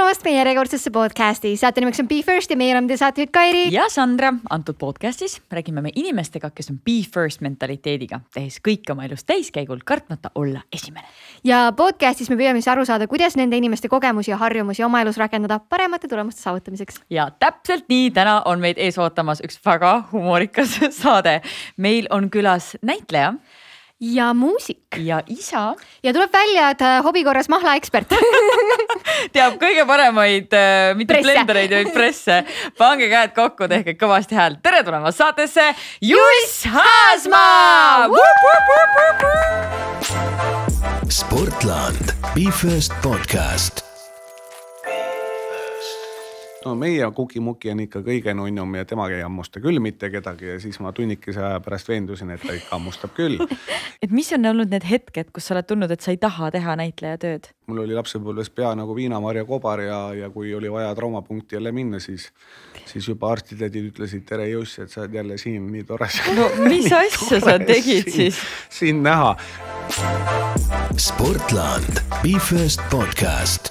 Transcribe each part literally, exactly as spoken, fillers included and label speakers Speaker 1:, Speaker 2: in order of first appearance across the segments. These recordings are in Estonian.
Speaker 1: tulemast meie järjekordsesse podcasti. Saate nimeks on Be First ja meie oleme te saatejuht Kairi.
Speaker 2: Ja Sandra. Antud podcastis räägime me inimestega, kes on Be First mentaliteediga, tehes kõik oma elus täiskäigul, kartmata olla esimene.
Speaker 1: Ja podcastis me püüame siis aru saada, kuidas nende inimeste kogemusi ja harjumusi oma elus rakendada paremate tulemuste saavutamiseks.
Speaker 2: Ja täpselt nii, täna on meid ees ootamas üks väga humorikas saade. Meil on külas näitleja.
Speaker 1: Ja muusik.
Speaker 2: Ja isa.
Speaker 1: Ja tuleb välja, et hobikorras mahlaekspert.
Speaker 2: Teab kõige paremaid, mitte presse. Blendereid, vaid presse. Pange käed kokku, tehke kõvasti hääl. Tere tulemast saatesse Juss Haasmaa!
Speaker 3: Sportland. Be First podcast.
Speaker 4: No meie kukimuki on ikka kõige nunnum ja temagi ei ammusta küll mitte kedagi ja siis ma tunnikese aja pärast veendusin, et ta ikka ammustab küll.
Speaker 2: Et mis on olnud need hetked, kus sa oled tundnud, et sa ei taha teha näitleja tööd?
Speaker 4: Mul oli lapsepõlves pea nagu viinamarja kobar ja, ja kui oli vaja traumapunkti jälle minna, siis, siis juba arstidedid ütlesid tere Juss, et sa oled jälle siin nii tores.
Speaker 2: No mis asja sa tegid
Speaker 4: siin,
Speaker 2: siis?
Speaker 4: Siin näha.
Speaker 3: Sportland. Be First podcast.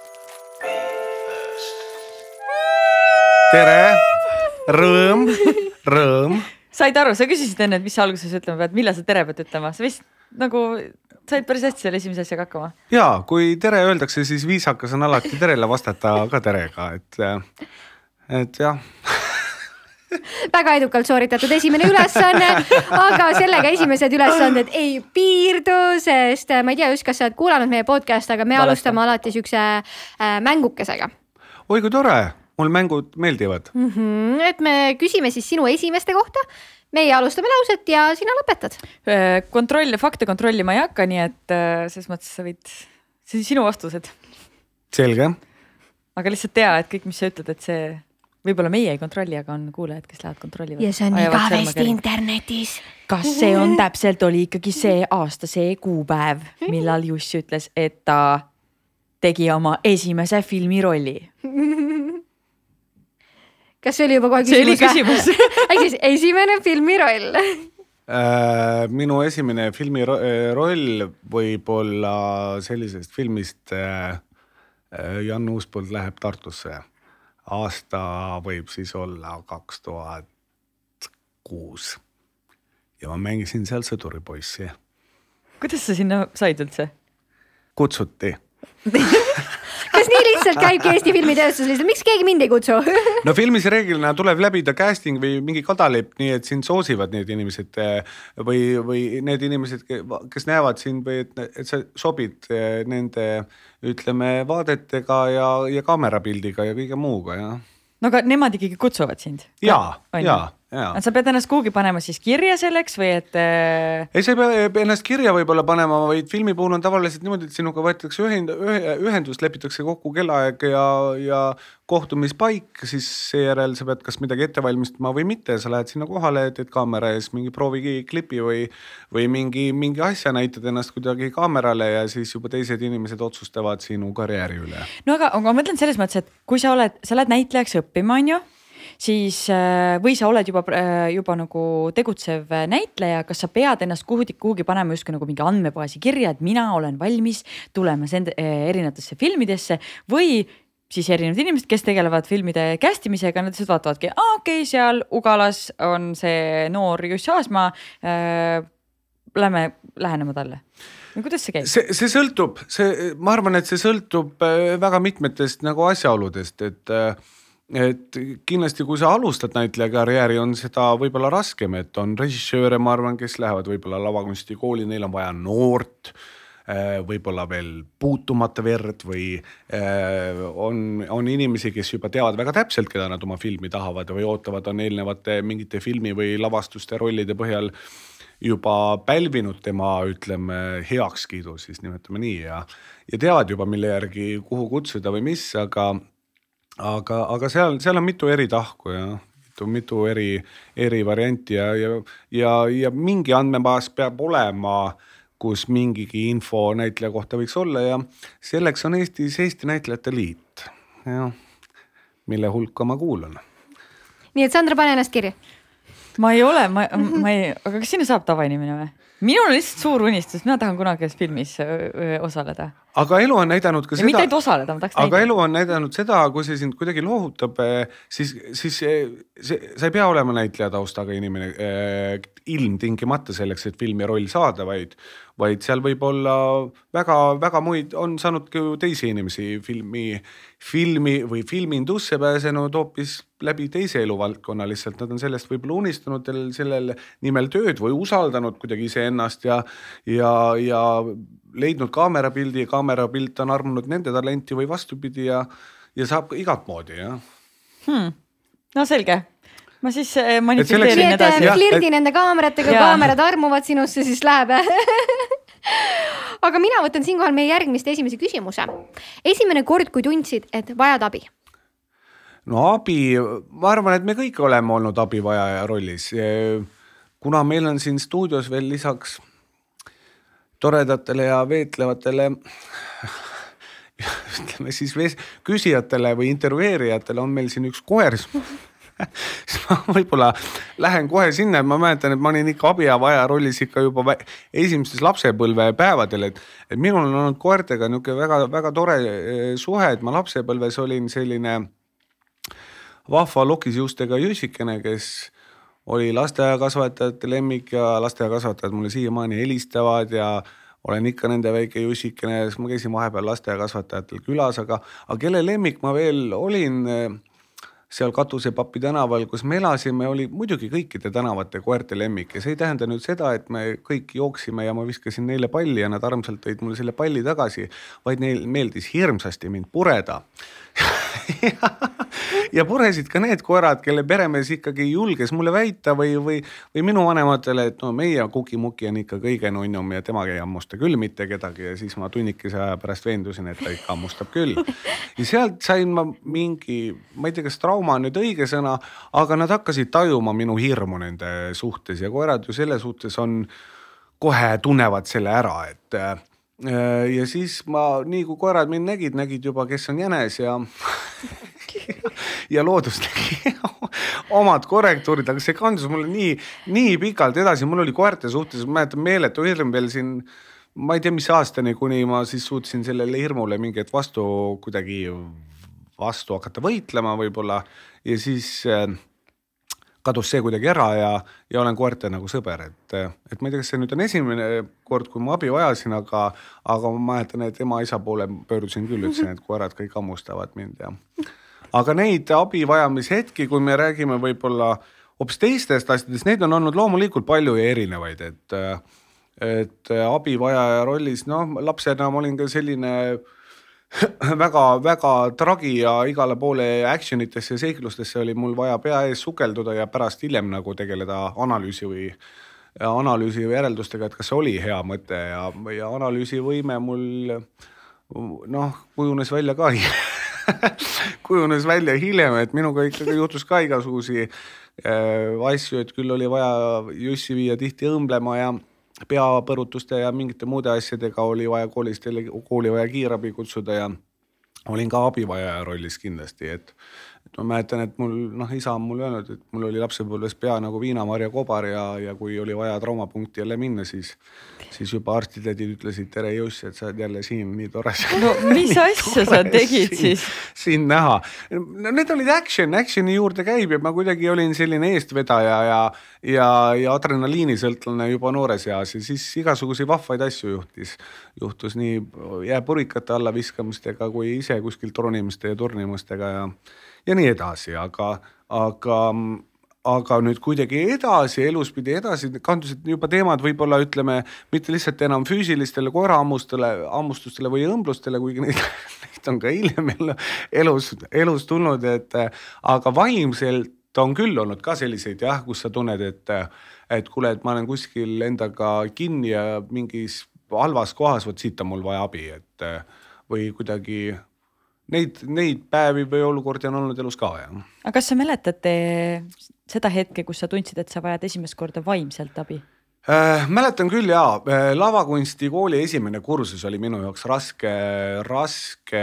Speaker 4: Tere, rõõm, rõõm.
Speaker 2: Said aru, sa küsisid enne, et mis sa alguses ütlema pead, millal sa tere pead ütlema? Sa vist nagu said päris hästi selle esimese asjaga hakkama.
Speaker 4: Jaa, kui tere öeldakse, siis viisakas on alati terele vastata ka terega, et, et jah.
Speaker 1: Väga edukalt sooritatud esimene ülesanne, aga sellega esimesed ülesanded ei piirdu, sest ma ei tea just, kas sa oled kuulanud meie podcast, aga me Valesta. alustame alati sükse äh, mängukesega.
Speaker 4: Oi, kui tore! Mul mängud meeldivad.
Speaker 1: Mm-hmm, et me küsime siis sinu esimeste kohta. Meie alustame lauset ja sina lõpetad.
Speaker 2: Kontroll, fakte kontrollima ei hakka, nii et selles mõttes sa võid, see on sinu vastused.
Speaker 4: Selge.
Speaker 2: Aga lihtsalt tea, et kõik, mis sa ütled, et see võib-olla meie ei kontrolli, aga on kuulajad, kes lähevad kontrollivad.
Speaker 1: Ja see on igavesti internetis.
Speaker 2: Kas see on täpselt oli ikkagi see aasta, see kuupäev, millal Juss ütles, et ta tegi oma esimese filmi rolli?
Speaker 1: Kas see oli juba kohe
Speaker 2: küsimus? See oli küsimus.
Speaker 1: Äkki siis esimene filmiroll?
Speaker 4: Äh, minu esimene filmiroll võib olla sellisest filmist äh, Jan Uuspõld läheb Tartusse. Aasta võib siis olla kaks tuhat kuus. Ja ma mängisin seal sõduripoissi.
Speaker 2: Kuidas sa sinna said üldse?
Speaker 4: Kutsuti.
Speaker 1: Kas nii lihtsalt käibki Eesti filmitööstus lihtsalt? Miks keegi mind ei kutsu?
Speaker 4: No filmis reeglina tuleb läbida casting või mingi kadalipp, nii et sind soosivad need inimesed või, või need inimesed, kes näevad sind või et, et sa sobid nende, ütleme, vaadetega ja, ja kaamerapildiga ja kõige muuga. Ja.
Speaker 2: No aga nemad ikkagi kutsuvad sind?
Speaker 4: Jaa, jaa. Ja.
Speaker 2: Sa pead ennast kuhugi panema siis kirja selleks või et...
Speaker 4: Ei, sa ei pea ennast kirja võib-olla panema, vaid filmi puhul on tavaliselt niimoodi, et sinuga võetakse ühendust, lepitakse kokku kellaaeg ja, ja kohtumispaik, siis seejärel sa pead kas midagi ette valmistama või mitte. Sa lähed sinna kohale, teed kaamera ees mingi proovi klipi või, või mingi, mingi asja näitad ennast kuidagi kaamerale ja siis juba teised inimesed otsustavad sinu karjääri üle.
Speaker 2: No aga, aga ma mõtlen selles mõttes, et kui sa oled, sa oled näitlejaks õppima, on ju? Siis või sa oled juba, juba nagu tegutsev näitleja, kas sa pead ennast kuhugi, kuhugi panema justkui nagu mingi andmebaasi kirja, et mina olen valmis tulema sende, erinevatesse filmidesse või siis erinevad inimesed, kes tegelevad filmide kästimisega, nad lihtsalt vaatavadki, ah, okei, okay, seal Ugalas on see noor Juss Haasmaa, äh, lähme, lähenema talle. Kuidas see käib?
Speaker 4: See, see sõltub, see, ma arvan, et see sõltub väga mitmetest nagu asjaoludest, et et kindlasti, kui sa alustad näitleja karjääri, on seda võib-olla raskem, et on režissööre, ma arvan, kes lähevad võib-olla lavakunstikooli, neil on vaja noort, võib-olla veel puutumata verd või on, on inimesi, kes juba teavad väga täpselt, keda nad oma filmi tahavad või ootavad, on eelnevate mingite filmi või lavastuste rollide põhjal juba pälvinud tema, ütleme, heakskiidu, siis nimetame nii ja, ja teavad juba, mille järgi kuhu kutsuda või mis, aga Aga, aga seal, seal on mitu eri tahku ja mitu, mitu eri, eri varianti ja, ja, ja, ja mingi andmebaas peab olema, kus mingigi info näitleja kohta võiks olla ja selleks on Eestis Eesti Näitlejate Liit, ja, mille hulka ma kuulan.
Speaker 1: Nii et Sandra, pane ennast kirja.
Speaker 2: Ma ei ole, ma, ma ei, aga kas sinna saab tavainimene või? Minul on lihtsalt suur unistus, mina tahan kunagi filmis öö, osaleda.
Speaker 4: aga elu on näidanud ka
Speaker 2: ja
Speaker 4: seda.
Speaker 2: mitte ainult osaleda, ma tahaks
Speaker 4: aga
Speaker 2: näidata.
Speaker 4: elu on näidanud seda, kui see sind kuidagi lohutab, siis, siis see, sa ei pea olema näitleja taustaga inimene eh, ilmtingimata selleks, et filmi roll saada, vaid, vaid seal võib olla väga, väga muid, on saanud teisi inimesi filmi, filmi või filmindusse pääsenud hoopis läbi teise eluvaldkonna lihtsalt. Nad on sellest võib-olla unistanud sellel nimel tööd või usaldanud kuidagi ise ennast ja, ja, ja leidnud kaamerapildi ja kaamerapilt on armunud nende talenti või vastupidi ja, ja saab igat moodi. Ja.
Speaker 2: Hmm. No selge. Ma siis manifesteerin
Speaker 1: et edasi. Flirdi nende kaameratega, kui kaamerad armuvad sinusse, siis läheb. Aga mina võtan siinkohal meie järgmist esimese küsimuse. Esimene kord, kui tundsid, et vajad abi?
Speaker 4: No abi, ma arvan, et me kõik oleme olnud abivajaja rollis. Kuna meil on siin stuudios veel lisaks toredatele ja veetlevatele ütleme siis küsijatele või intervjueerijatele on meil siin üks koer. Siis ma võib-olla lähen kohe sinna, et ma mäletan, et ma olin ikka abivajaja rollis ikka juba esimestes lapsepõlve päevadel, et, et minul on olnud koertega niisugune väga, väga tore suhe, et ma lapsepõlves olin selline vahva lokisjuustega jõusikene, kes oli lasteaiakasvatajate lemmik ja lasteaiakasvatajad mulle siiamaani helistavad ja olen ikka nende väike jõusikene, siis ma käisin vahepeal lasteaiakasvatajatel külas, aga, aga kelle lemmik ma veel olin seal Katusepapi tänaval, kus me elasime, oli muidugi kõikide tänavate koerte lemmik ja see ei tähenda nüüd seda, et me kõik jooksime ja ma viskasin neile palli ja nad armsalt tõid mulle selle palli tagasi, vaid neil meeldis hirmsasti mind pureda. ja, ja puresid ka need koerad, kelle peremees ikkagi julges mulle väita või, või, või minu vanematele, et no meie Kuki-Muki on ikka kõige nunnum ja temaga ei ammusta küll mitte kedagi ja siis ma tunnikese aja pärast veendusin, et ta ikka ammustab küll. Ja sealt sain ma mingi, ma ei tea, kas trauma on nüüd õige sõna, aga nad hakkasid tajuma minu hirmu nende suhtes ja koerad ju selle suhtes on, kohe tunnevad selle ära, et ja siis ma, nii kui koerad mind nägid, nägid juba, kes on jänes ja ja loodus tegi omad korrektuurid, aga see kandus mulle nii, nii pikalt edasi, mul oli koerte suhtes, ma mäletan meeletu hirm veel siin, ma ei tea, mis aastani, kuni ma siis suutsin sellele hirmule mingit vastu kuidagi vastu hakata võitlema võib-olla ja siis kadus see kuidagi ära ja, ja olen koerte nagu sõber, et, et ma ei tea, kas see nüüd on esimene kord, kui ma abi vajasin, aga, aga ma mäletan, et ema isa poole pöördusin küll, ütlesin, et koerad kõik ammustavad mind ja aga neid abi vajamise hetki, kui me räägime võib-olla hoopis teistest asjadest, neid on olnud loomulikult palju ja erinevaid, et, et abi vajaja rollis, noh, lapsena ma olin ka selline väga, väga tragi ja igale poole actionitesse ja seiklustesse oli mul vaja pea ees sukelduda ja pärast hiljem nagu tegeleda analüüsi või, analüüsi või järeldustega, et kas see oli hea mõte ja, ja analüüsivõime mul noh, kujunes välja ka kujunes välja hiljem, et minuga ikkagi juhtus ka igasugusi äh, asju, et küll oli vaja Jussi viia tihti õmblema ja peapõrutuste ja mingite muude asjadega oli vaja koolist, kooli vaja kiirabi kutsuda ja olin ka abivajaja rollis kindlasti, et, et ma mäletan, et mul, noh, isa on mul öelnud, et mul oli lapsepõlves pea nagu viinamarja kobar ja, ja kui oli vaja traumapunkti jälle minna, siis, siis juba arstitädid ütlesid, tere Juss, et sa oled jälle siin, nii tore.
Speaker 2: No mis asja sa tegid siin, siis?
Speaker 4: Siin näha. No need olid action, actioni juurde käib ja ma kuidagi olin selline eestvedaja ja, ja, ja adrenaliinisõltlane juba noores eas ja siis igasuguseid vahvaid asju juhtis. Juhtus nii jääpurikate alla viskamistega kui ise kuskil tronimiste ja turnimustega ja, ja nii edasi, aga, aga, aga nüüd kuidagi edasi, elus pidi edasi, kandusid juba teemad võib-olla ütleme, mitte lihtsalt enam füüsilistele koeraammustele, ammustustele või õmblustele, kuigi neid, neid on ka hiljem elus, elus tulnud, et aga vaimselt on küll olnud ka selliseid jah, kus sa tunned, et, et kuule, et ma olen kuskil endaga kinni ja mingis halvas kohas, võt siit on mul vaja abi, et või kuidagi neid, neid päevi või olukordi on olnud elus ka. Ja.
Speaker 2: Aga kas sa mäletad seda hetke, kus sa tundsid, et sa vajad esimest korda vaimselt abi?
Speaker 4: Äh, mäletan küll, jaa. Lavakunsti kooli esimene kursus oli minu jaoks raske, raske,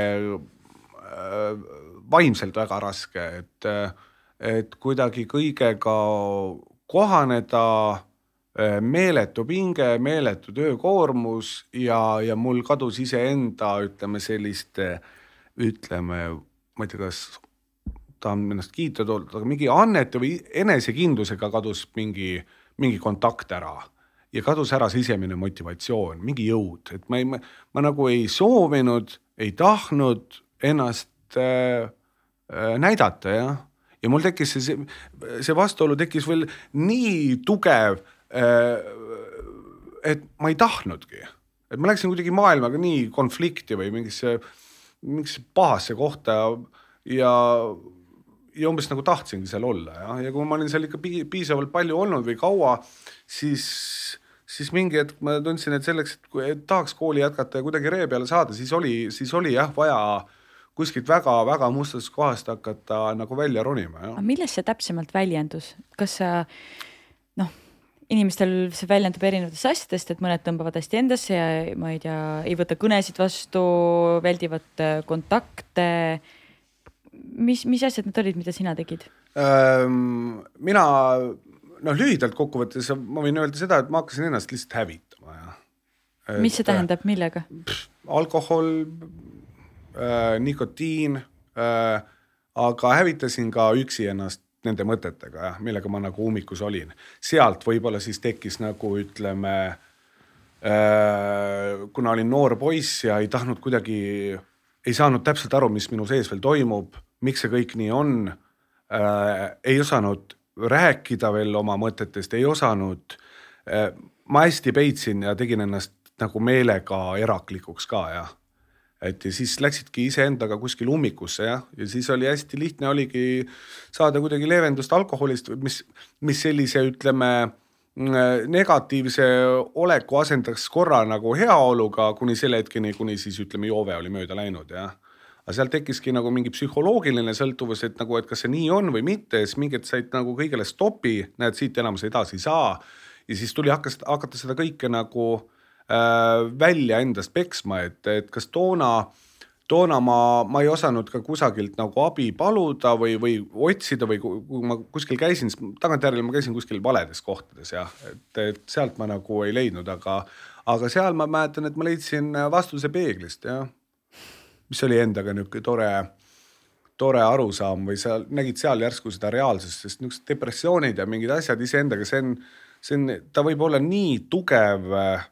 Speaker 4: äh, vaimselt väga raske, et, et kuidagi kõigega kohaneda meeletu pinge, meeletu töökoormus ja, ja mul kadus iseenda, ütleme selliste, ütleme, ma ei tea, kas tahan ennast kiita toodud, aga mingi annete või enesekindlusega kadus mingi, mingi kontakt ära ja kadus ära sisemine motivatsioon, mingi jõud, et ma, ei, ma, ma nagu ei soovinud, ei tahtnud ennast äh, äh, näidata, jah. Ja mul tekkis see, see vastuolu tekkis veel nii tugev, et ma ei tahtnudki. Et ma läksin kuidagi maailmaga nii konflikti või mingisse, mingisse pahasse kohta ja, ja umbes nagu tahtsingi seal olla. Ja, ja kui ma olin seal ikka piisavalt palju olnud või kaua, siis, siis mingi hetk ma tundsin, et selleks, et, kui, et tahaks kooli jätkata ja kuidagi ree peale saada, siis oli, siis oli jah vaja kuskilt väga-väga mustast kohast hakata nagu välja ronima. Ja.
Speaker 2: Milles see täpsemalt väljendus? Kas sa, noh, inimestel see väljendub erinevatest asjadest, et mõned tõmbavad hästi endasse ja ma ei tea, ei võta kõnesid vastu, väldivad kontakte. Mis, mis asjad need olid, mida sina tegid?
Speaker 4: Ähm, mina, noh, lühidalt kokkuvõttes ma võin öelda seda, et ma hakkasin ennast lihtsalt hävitama. Ja.
Speaker 2: Et, mis see tähendab, millega?
Speaker 4: Pff, alkohol, Äh, nikotiin, äh, aga hävitasin ka üksi ennast nende mõtetega, millega ma nagu ummikus olin. Sealt võib-olla siis tekkis nagu ütleme, äh, kuna olin noor poiss ja ei tahtnud kuidagi, ei saanud täpselt aru, mis minu sees veel toimub, miks see kõik nii on, äh, ei osanud rääkida veel oma mõtetest, ei osanud, äh, ma hästi peitsin ja tegin ennast nagu meelega eraklikuks ka, jah. Et ja siis läksidki iseendaga kuskil ummikusse ja, ja siis oli hästi lihtne oligi saada kuidagi leevendust alkoholist, mis, mis sellise ütleme negatiivse oleku asendaks korra nagu heaoluga kuni selle hetkeni, kuni siis ütleme joove oli mööda läinud. Ja. Aga seal tekkiski nagu mingi psühholoogiline sõltuvus, et, nagu, et kas see nii on või mitte, siis mingid said nagu kõigele stopi, näed siit enam see edasi ei saa ja siis tuli hakkas, hakata seda kõike nagu välja endast peksma, et, et kas toona, toona ma, ma ei osanud ka kusagilt nagu abi paluda või, või otsida või kui ma kuskil käisin, tagantjärele ma käisin kuskil valedes kohtades ja, et, et sealt ma nagu ei leidnud, aga, aga seal ma mäletan, et ma leidsin vastuse peeglist ja, mis oli endaga niisugune tore, tore arusaam või sa nägid seal järsku seda reaalsust, sest niisugused depressioonid ja mingid asjad iseendaga, see on, see on, ta võib olla nii tugev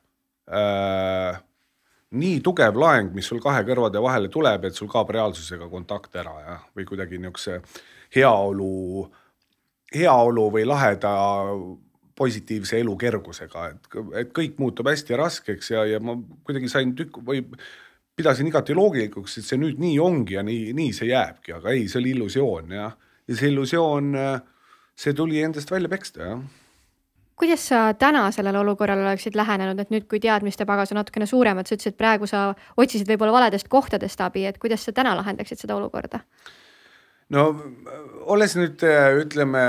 Speaker 4: Äh, nii tugev laeng, mis sul kahe kõrvade vahele tuleb, et sul kaob reaalsusega kontakt ära ja, või kuidagi niisuguse heaolu, heaolu või laheda positiivse elu kergusega, et, et kõik muutub hästi raskeks ja, ja ma kuidagi sain tükk või pidasin igati loogilikuks, et see nüüd nii ongi ja nii, nii see jääbki, aga ei, see oli illusioon ja, ja see illusioon, see tuli endast välja peksta, jah.
Speaker 1: Kuidas sa täna sellele olukorrale oleksid lähenenud, et nüüd kui teadmiste pagas on natukene suuremad, sa ütlesid, et praegu sa otsisid võib-olla valedest kohtadest abi, et kuidas sa täna lahendaksid seda olukorda?
Speaker 4: No, olles nüüd, ütleme,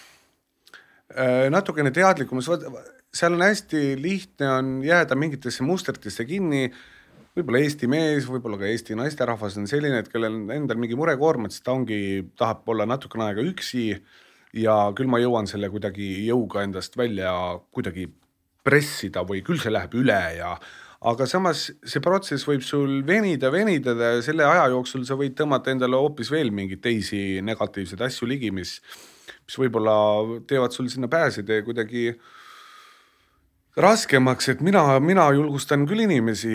Speaker 4: natukene teadlikumas, seal on hästi lihtne on jääda mingitesse mustritesse kinni, võib-olla Eesti mees, võib-olla ka Eesti naisterahvas on selline, et kellel endal mingi murekoormat, siis ta ongi, tahab olla natukene aega üksi, ja küll ma jõuan selle kuidagi jõuga endast välja kuidagi pressida või küll see läheb üle ja aga samas see protsess võib sul venida, venida ja selle aja jooksul sa võid tõmmata endale hoopis veel mingeid teisi negatiivseid asju ligi, mis, mis võib-olla teevad sul sinna pääseda kuidagi raskemaks, et mina, mina julgustan küll inimesi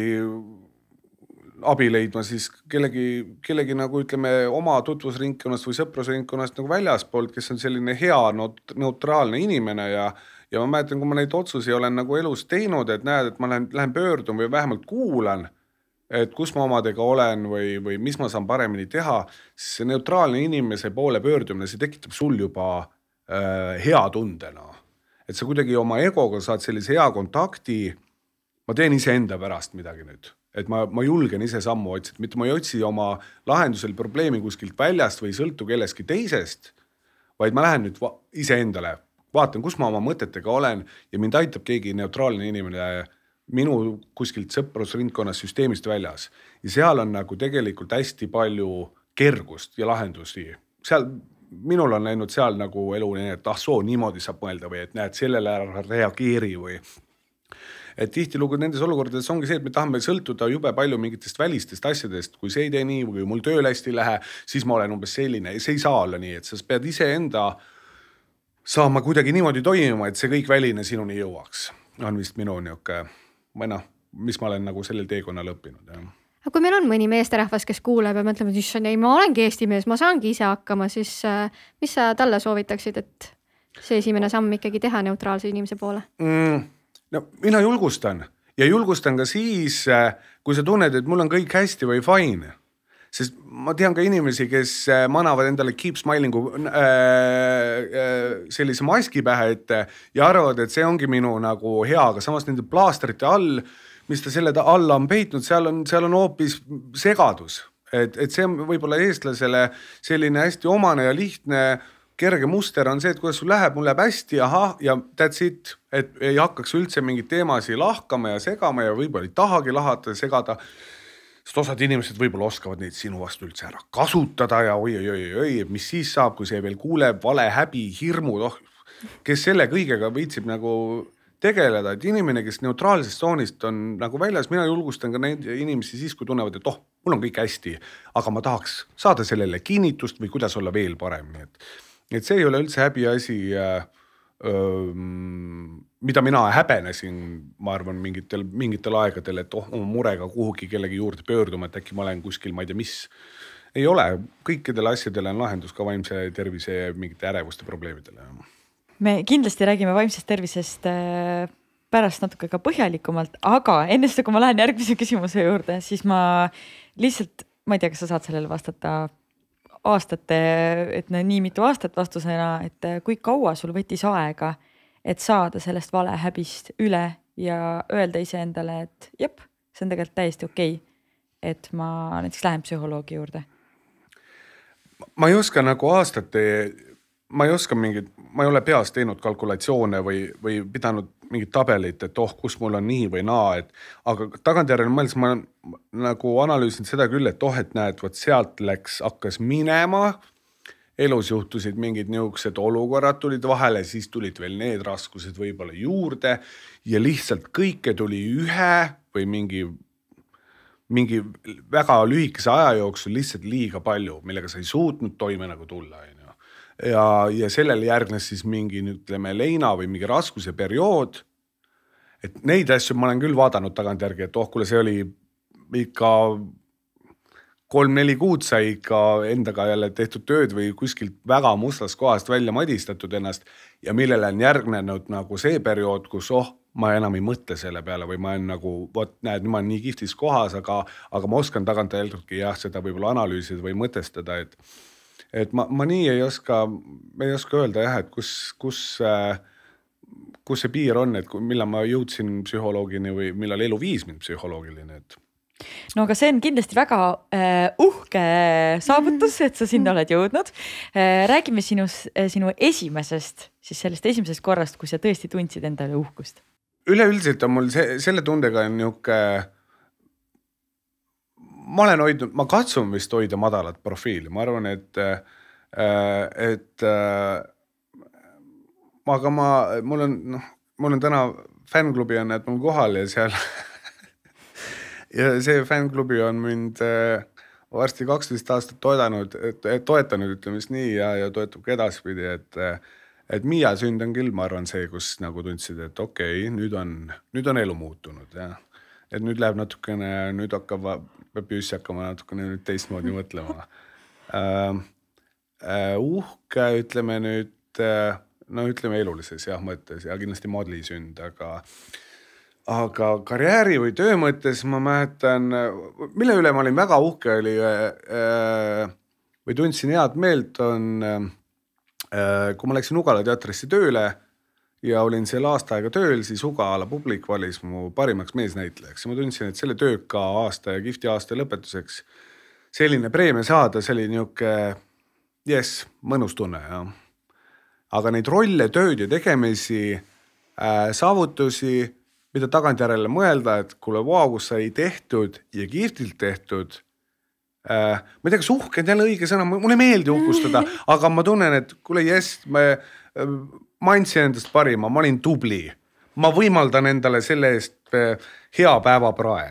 Speaker 4: abi leidma siis kellegi, kellegi nagu ütleme oma tutvusringkonnast või sõprusringkonnast nagu väljaspoolt, kes on selline hea neutraalne inimene ja, ja ma mäletan, kui ma neid otsusi olen nagu elus teinud, et näed, et ma lähen, lähen pöördun või vähemalt kuulan, et kus ma omadega olen või, või mis ma saan paremini teha, siis see neutraalne inimese poole pöördumine, see tekitab sul juba äh, hea tundena. Et sa kuidagi oma egoga saad sellise hea kontakti, ma teen ise enda pärast midagi nüüd. Et ma, ma julgen ise sammu otsida, mitte ma ei otsi oma lahendusel probleemi kuskilt väljast või sõltu kelleski teisest, vaid ma lähen nüüd va- ise endale, vaatan, kus ma oma mõtetega olen ja mind aitab keegi neutraalne inimene minu kuskilt sõprusringkonnas süsteemist väljas. Ja seal on nagu tegelikult hästi palju kergust ja lahendusi. Seal minul on läinud seal nagu elu nii, et ah soo, niimoodi saab mõelda või et näed, sellele ära reageeri või et tihtilugu nendes olukordades ongi see, et me tahame sõltuda jube palju mingitest välistest asjadest, kui see ei tee nii või mul tööl hästi ei lähe, siis ma olen umbes selline, see ei saa olla nii, et sa pead iseenda saama kuidagi niimoodi toimima, et see kõik väline sinuni jõuaks. On vist minu niuke, või noh, mis ma olen nagu sellel teekonnal õppinud. Ja.
Speaker 1: Aga kui meil on mõni meesterahvas, kes kuuleb ja mõtleb, et issand, ei, ma olengi Eesti mees, ma saangi ise hakkama, siis mis sa talle soovitaksid, et see esimene samm ikkagi teha neutraalse inimese poole?
Speaker 4: Mm. No, mina julgustan ja julgustan ka siis, kui sa tunned, et mul on kõik hästi või fine. Sest ma tean ka inimesi, kes manavad endale keep smilingu äh, äh, sellise maski pähe ette ja arvavad, et see ongi minu nagu hea, aga samas nende plaastrite all, mis ta selle alla on peitnud, seal on, seal on hoopis segadus. Et, et see on võib-olla eestlasele selline hästi omane ja lihtne kerge muster on see, et kuidas sul läheb, mul läheb hästi, aha, ja that's it, et ei hakkaks üldse mingid teemasi lahkama ja segama ja võib-olla ei tahagi lahata ja segada. Sest osad inimesed võib-olla oskavad neid sinu vastu üldse ära kasutada ja oi, oi, oi, oi, mis siis saab, kui see veel kuuleb, vale, häbi, hirmud, oh, kes selle kõigega võitsib nagu tegeleda, et inimene, kes neutraalsest tsoonist on nagu väljas, mina julgustan ka neid inimesi siis, kui tunnevad, et oh, mul on kõik hästi, aga ma tahaks saada sellele kinnitust või kuidas olla veel parem, nii et et see ei ole üldse häbi asi, mida mina häbenesin, ma arvan, mingitel, mingitel aegadel, et oh, oma murega kuhugi kellegi juurde pöörduma, et äkki ma olen kuskil, ma ei tea, mis. Ei ole, kõikidele asjadele on lahendus ka vaimse tervise ja mingite ärevuste probleemidele.
Speaker 2: Me kindlasti räägime vaimsest tervisest pärast natuke ka põhjalikumalt, aga ennest, kui ma lähen järgmise küsimuse juurde, siis ma lihtsalt, ma ei tea, kas sa saad sellele vastata aastate, et nii mitu aastat vastusena, et kui kaua sul võttis aega, et saada sellest vale häbist üle ja öelda ise endale, et jep, see on tegelikult täiesti okei, et ma näiteks lähen psühholoogi juurde.
Speaker 4: Ma ei oska nagu aastate, ma ei oska mingid, ma ei ole peas teinud kalkulatsioone või, või pidanud mingit tabelit, et oh, kus mul on nii või naa, et aga tagantjärele mõeldes ma nagu analüüsin seda küll, et oh, et näed, võt sealt läks, hakkas minema, elus juhtusid mingid niisugused olukorrad tulid vahele, siis tulid veel need raskused võib-olla juurde ja lihtsalt kõike tuli ühe või mingi, mingi väga lühikese aja jooksul lihtsalt liiga palju, millega sa ei suutnud toime nagu tulla. Ja, ja sellele järgnes siis mingi, ütleme, leina või mingi raskuse periood, et neid asju ma olen küll vaadanud tagantjärgi, et oh, kuule, see oli ikka kolm-neli kuud sai ikka endaga jälle tehtud tööd või kuskilt väga mustast kohast välja madistatud ennast ja millele on järgnenud nagu see periood, kus oh, ma enam ei mõtle selle peale või ma olen nagu, võt, näed, ma olen nii kihvtis kohas, aga, aga ma oskan tagantjärgi jah, seda võib-olla analüüsida või mõtestada, et et ma, ma nii ei oska, ei oska öelda jah, et kus, kus, kus see piir on, et millal ma jõudsin psühholoogini või millal elu viis mind psühholoogiline. Et...
Speaker 2: No aga see on kindlasti väga äh, uhke saavutus, et sa sinna oled jõudnud. Äh, räägime sinus, sinu esimesest, siis sellest esimesest korrast, kui sa tõesti tundsid endale uhkust.
Speaker 4: Üleüldiselt on mul see, selle tundega on niuke... Ma olen hoidnud, ma katsun vist hoida madalat profiili. Ma arvan, et, et aga ma, mul on, noh, mul on täna fänklubi on, et mul kohal ja seal ja see fänklubi on mind varsti kaksteist aastat toetanud, toetanud, ütleme nii, ja, ja toetab ka edaspidi, et, et Miia sünd on küll, ma arvan, see, kus nagu tundsid, et okei, okay, nüüd on, nüüd on elu muutunud, ja. Et nüüd läheb natukene, nüüd hakkab, peab just hakkama natukene nüüd teistmoodi mõtlema. Uh, uh, uhke, ütleme nüüd, uh, no ütleme elulises jah mõttes ja kindlasti Madli sünd, aga, aga karjääri või töö mõttes ma mäletan, mille üle ma olin väga uhke oli uh, või tundsin head meelt on, uh, kui ma läksin Ugala teatrisse tööle, ja olin seal aasta aega tööl, siis Ugala publik valis mu parimaks meesnäitlejaks. Ja ma tundsin, et selle tööka aasta ja kihvti aasta lõpetuseks selline preemia saada, see oli niuke, yes, mõnus tunne. Ja. Aga neid rolle, tööd ja tegemisi, äh, saavutusi, mida tagantjärele mõelda, et kuule, wow, kus sai tehtud ja kihvtilt tehtud, äh, ma ei tea, kas uhke on jälle õige sõna, mulle ei meeldi uhkustada, aga ma tunnen, et kuule, jess, ma, ma andsin endast parima, ma olin tubli. Ma võimaldan endale selle eest hea päevaprae.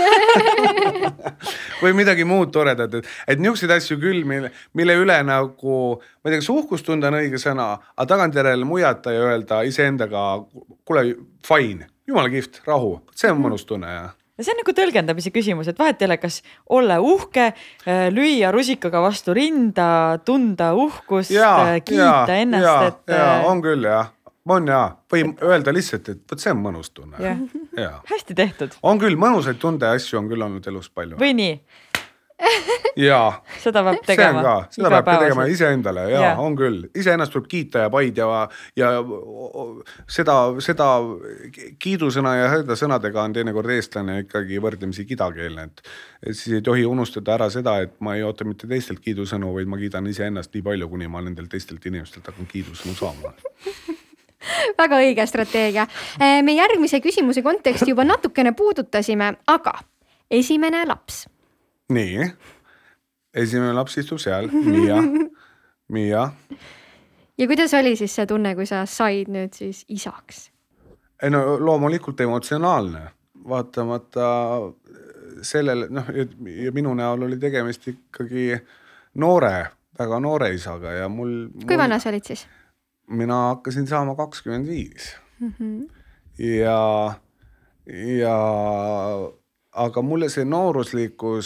Speaker 4: või midagi muud toredat, et, et niisuguseid asju küll, mille, mille üle nagu, ma ei tea, kas uhkustunda on õige sõna, aga tagantjärele mujata ja öelda iseendaga, kuule, fine, jumala kihvt, rahu, see on mõnus tunne. Ja.
Speaker 2: Ja see on nagu tõlgendamise küsimus, et vahet ei ole, kas olla uhke, lüüa rusikaga vastu rinda, tunda uhkust, ja, kiita ja, ennast.
Speaker 4: Ja,
Speaker 2: et...
Speaker 4: ja, on küll, jah. On jaa, või öelda lihtsalt, et võt see on mõnus tunne.
Speaker 2: Ja. Ja. Hästi tehtud.
Speaker 4: On küll, mõnusaid tunde asju on küll olnud elus palju.
Speaker 2: Või nii?
Speaker 4: Jaa.
Speaker 2: Seda peab tegema.
Speaker 4: Ka, seda peab tegema ise endale, jaa, ja. On küll. Ise ennast tuleb kiita ja paid ja, ja seda, seda kiidusõna ja seda sõnadega on teinekord eestlane ikkagi võrdlemisi kidakeelne. Et, et siis ei tohi unustada ära seda, et ma ei oota mitte teistelt kiidusõnu, vaid ma kiidan ise ennast nii palju, kuni ma nendelt teistelt inimestelt hakkan kiidusõnu saama.
Speaker 1: Väga õige strateegia. Me järgmise küsimuse konteksti juba natukene puudutasime, aga esimene laps.
Speaker 4: Nii, esimene laps istub seal, Miia, Miia.
Speaker 1: Ja kuidas oli siis see tunne, kui sa said nüüd siis isaks?
Speaker 4: Ei no loomulikult emotsionaalne, vaatamata sellele, noh, ja minu näol oli tegemist ikkagi noore, väga noore isaga ja mul...
Speaker 1: Kui
Speaker 4: mul...
Speaker 1: vana sa olid siis?
Speaker 4: Mina hakkasin saama kakskümmend viis. Mm-hmm. Ja, ja, aga mulle see nooruslikkus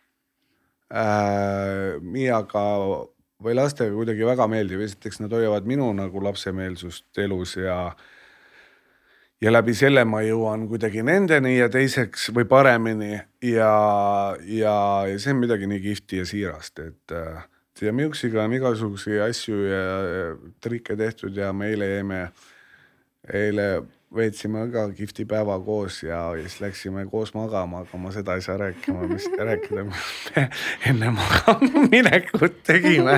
Speaker 4: äh, Miiaga või lastega kuidagi väga meeldib. Esiteks nad hoiavad minu nagu lapsemeelsust elus ja, ja läbi selle ma jõuan kuidagi nendeni ja teiseks või paremini ja, ja, ja see on midagi nii kihvti ja siirast, et äh, ja Miuksiga on igasuguse asju ja trikke tehtud ja me eile jäime, eile veetsime ka kihvti päeva koos ja siis läksime koos magama, aga ma seda ei saa rääkima, mis rääkida, me enne magama minekut tegime.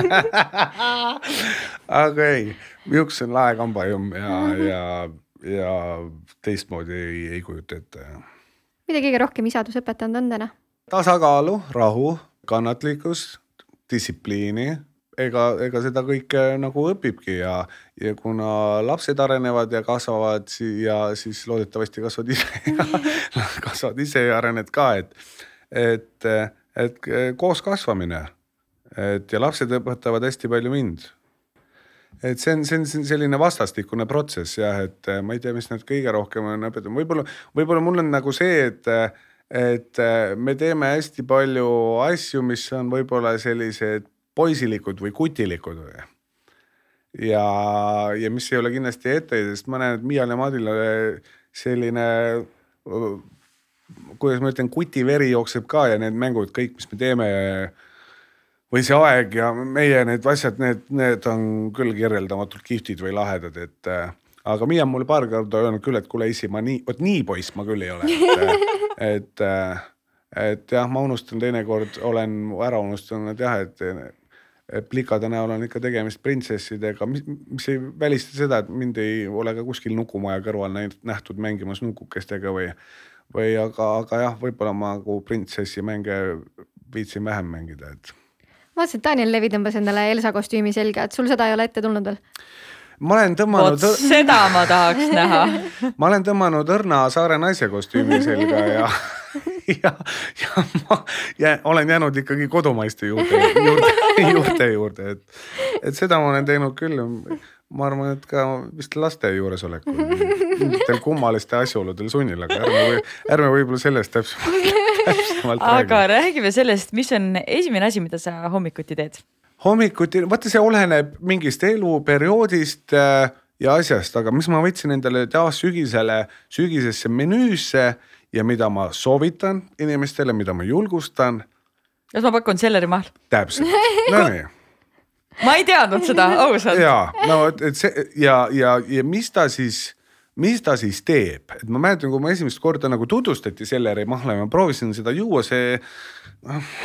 Speaker 4: Aga ei, Miuks on lae kambajum ja, ja, ja teistmoodi ei, ei kujuta ette.
Speaker 1: Mida kõige rohkem isadus õpetanud on täna?
Speaker 4: Tasakaalu, rahu, kannatlikkus, distsipliini, ega, ega seda kõike nagu õpibki ja, ja kuna lapsed arenevad ja kasvavad ja siis loodetavasti kasvad ise ja kasvad ise ja arened ka, et, et, et koos kasvamine, et ja lapsed õpetavad hästi palju mind. Et see on, see on selline vastastikune protsess, jah, et ma ei tea, mis nad kõige rohkem on õpetanud. Võib-olla, võib-olla mul on nagu see, et et me teeme hästi palju asju, mis on võib-olla sellised poisilikud või kutilikud või. Ja, ja mis ei ole kindlasti ette, sest ma näen, et Miial ja Madil selline, kuidas ma ütlen, kutiveri jookseb ka ja need mängud, kõik, mis me teeme või see aeg ja meie need asjad, need, need on küll kirjeldamatult kihvtid või lahedad, et aga Miia on mulle paar korda öelnud küll, et kuule isi, ma nii, võt nii poiss ma küll ei ole. Et, et, et jah, ma unustan teinekord, olen ära unustanud, et jah, et, et plikade näol on ikka tegemist printsessidega, mis, mis ei välista seda, et mind ei ole ka kuskil nukumaja kõrval nähtud mängimas nukukestega või, või aga, aga jah, võib-olla ma kui printsessi mänge viitsin vähem mängida, et
Speaker 1: vaatasin, et Daniel Levi tõmbas endale Elsa kostüümi selga, et sul seda ei ole ette tulnud veel?
Speaker 4: Ma olen tõmmanud...
Speaker 2: Vot seda ma tahaks näha.
Speaker 4: Ma olen tõmmanud õrna saare naise kostüümi selga ja, ja, ja ma ja olen jäänud ikkagi kodumaiste juurde, juurde, juurde, juurde. Et, et seda ma olen teinud küll. Ma arvan, et ka vist laste juures olekul. Mingitel kummaliste asjaoludel sunnil, aga ärme, ärme võib-olla sellest täpsemalt, täpsemalt
Speaker 2: aga räägi. räägime sellest, mis on esimene asi, mida sa hommikuti teed?
Speaker 4: Hommikuti, vaata see oleneb mingist eluperioodist ja asjast, aga mis ma võtsin endale taas sügisele, sügisesse menüüsse ja mida ma soovitan inimestele, mida ma julgustan.
Speaker 2: Kas ma pakun selleri maal?
Speaker 4: Täpselt, no nii.
Speaker 2: Ma ei teadnud seda, ausalt.
Speaker 4: Ja, no, et see, ja, ja, ja mis ta siis, mis ta siis teeb? Et ma mäletan, kui ma esimest korda nagu tutvustati selleri mahla ja ma proovisin seda juua, see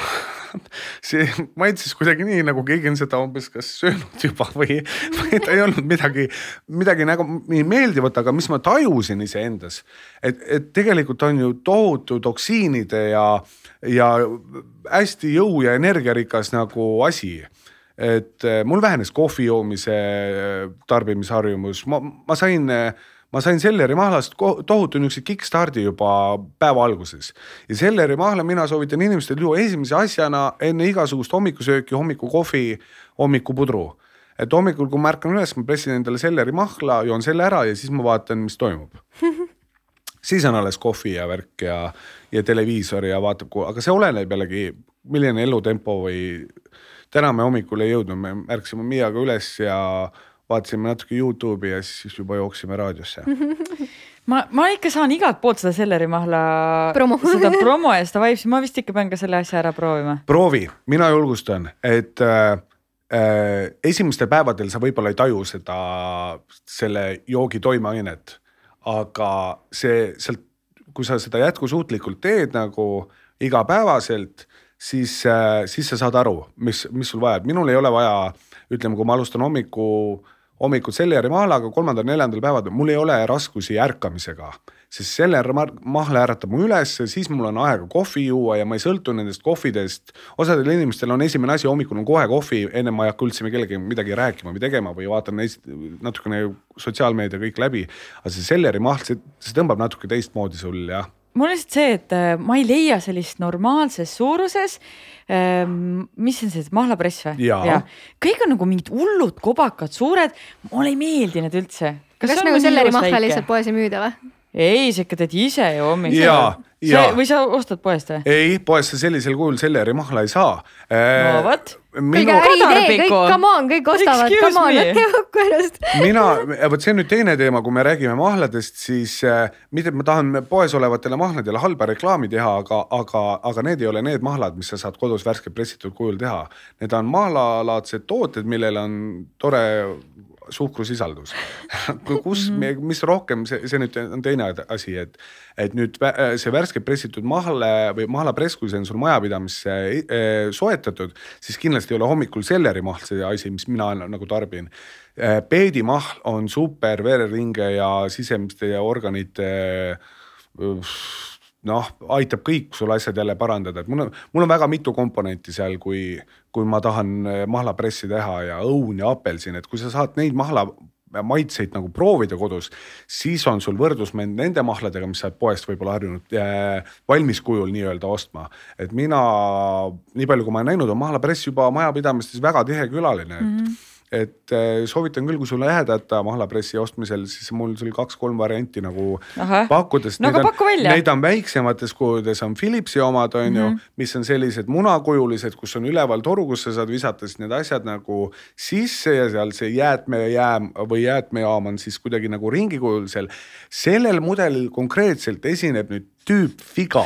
Speaker 4: see maitses kuidagi nii, nagu keegi on seda umbes kas söönud juba või, või ta ei olnud midagi, midagi nagu nii meeldivat, aga mis ma tajusin iseendas, et, et tegelikult on ju tohutu toksiinide ja, ja hästi jõu ja energiarikas nagu asi. Et mul vähenes kohvi joomise tarbimisharjumus, ma, ma sain Ma sain Selleri mahlast tohutu niisuguse kickstardi juba päeva alguses. Ja Selleri mahla mina soovitan inimestel juua esimese asjana enne igasugust hommikusööki, hommikukohvi, hommikupudru. Et hommikul, kui märkan üles, ma pressin endale Selleri mahla, joon selle ära ja siis ma vaatan, mis toimub. Siis on alles kohvi ja värk ja, ja televiisor ja vaatab, aga see oleneb jällegi, milline elutempo või täna me hommikul ei jõudnud, me märksime Miaga üles ja vaatasime natuke YouTube'i ja siis juba jooksime raadiosse.
Speaker 2: ma, ma ikka saan igalt poolt seda Selleri mahla promo, seda promo ja seda vaibsi. Ma vist ikka pean ka selle asja ära proovima.
Speaker 4: Proovi, mina julgustan, et äh, äh, esimestel päevadel sa võib-olla ei taju seda, selle joogi toimeainet, aga see, sealt, kui sa seda jätkusuutlikult teed nagu igapäevaselt, siis, äh, siis sa saad aru, mis, mis sul vaja. Minul ei ole vaja, ütleme, kui ma alustan hommiku hommikud Selleri mahlaga, kolmandal, neljandal päevad, mul ei ole raskusi ärkamisega, sest Selleri mahla äratab mu üles, siis mul on aega kohvi juua ja ma ei sõltu nendest kohvidest. Osadel inimestel on esimene asi, hommikul on kohe kohvi, enne ma ei hakka üldse kellegi midagi rääkima või tegema või vaatan natukene sotsiaalmeedia kõik läbi. Aga see Selleri mahl, see, see tõmbab natuke teistmoodi sul, jah.
Speaker 2: Mul on lihtsalt see, et ma ei leia sellist normaalses suuruses, mis on see mahlapress või?
Speaker 4: Ja. Ja.
Speaker 2: Kõik on nagu mingid hullud, kobakad, suured. Mulle ei meeldi need üldse.
Speaker 1: Kas, Kas nagu Selleri mahla lihtsalt poes ei müüda või?
Speaker 2: Ei, see ikka teed ise ju hommikul.
Speaker 4: Ja, ja.
Speaker 2: Või sa ostad poest või?
Speaker 4: Ei, poest sa sellisel kujul Selleri mahla ei saa.
Speaker 2: No võt.
Speaker 1: Minu... Kõige äriidee, kõik, come on, kõik ostavad, come on, et teemakku ennast.
Speaker 4: Mina, võt see on nüüd teine teema, kui me räägime mahladest, siis äh, mitte ma tahan poes olevatele mahladele halba reklaami teha, aga, aga, aga need ei ole need mahlad, mis sa saad kodus värske pressitud kujul teha. Need on mahlalaadsed tooted, millel on tore suhkrusisaldus. Kus, mis rohkem, see, see nüüd on teine asi, et, et nüüd see värske pressitud mahle või mahlapress, kui see on sul majapidamisse soetatud, siis kindlasti ei ole hommikul Selleri mahl see asi, mis mina nagu tarbin. Peedimahl on super vereringe ja sisemiste ja organite noh, aitab kõik sul asjad jälle parandada. Et mul, on, mul on väga mitu komponenti seal, kui, kui ma tahan mahlapressi teha ja õun ja apelsin. Et kui sa saad neid mahla maitseid nagu proovida kodus, siis on sul võrdlusmänd nende mahladega, mis sa poest võib-olla harjunud valmis kujul nii-öelda ostma. Et mina, nii palju kui ma olen näinud, on mahlapress juba majapidamistes väga tihe külaline. Et mm-hmm. Et soovitan küll, kui sulle lähedata mahlapressi ostmisel, siis mul sul kaks-kolm varianti nagu Aha. pakkudes.
Speaker 2: No aga pakku välja.
Speaker 4: Neid on väiksemates kujudes, on Philipsi omad, on mm-hmm. ju, mis on sellised munakujulised, kus on üleval toru, kus sa saad visata need asjad nagu sisse ja seal see jäätmejääm või jäätmejaam on siis kuidagi nagu ringikujulisel. Sellel mudelil konkreetselt esineb nüüd tüüp viga.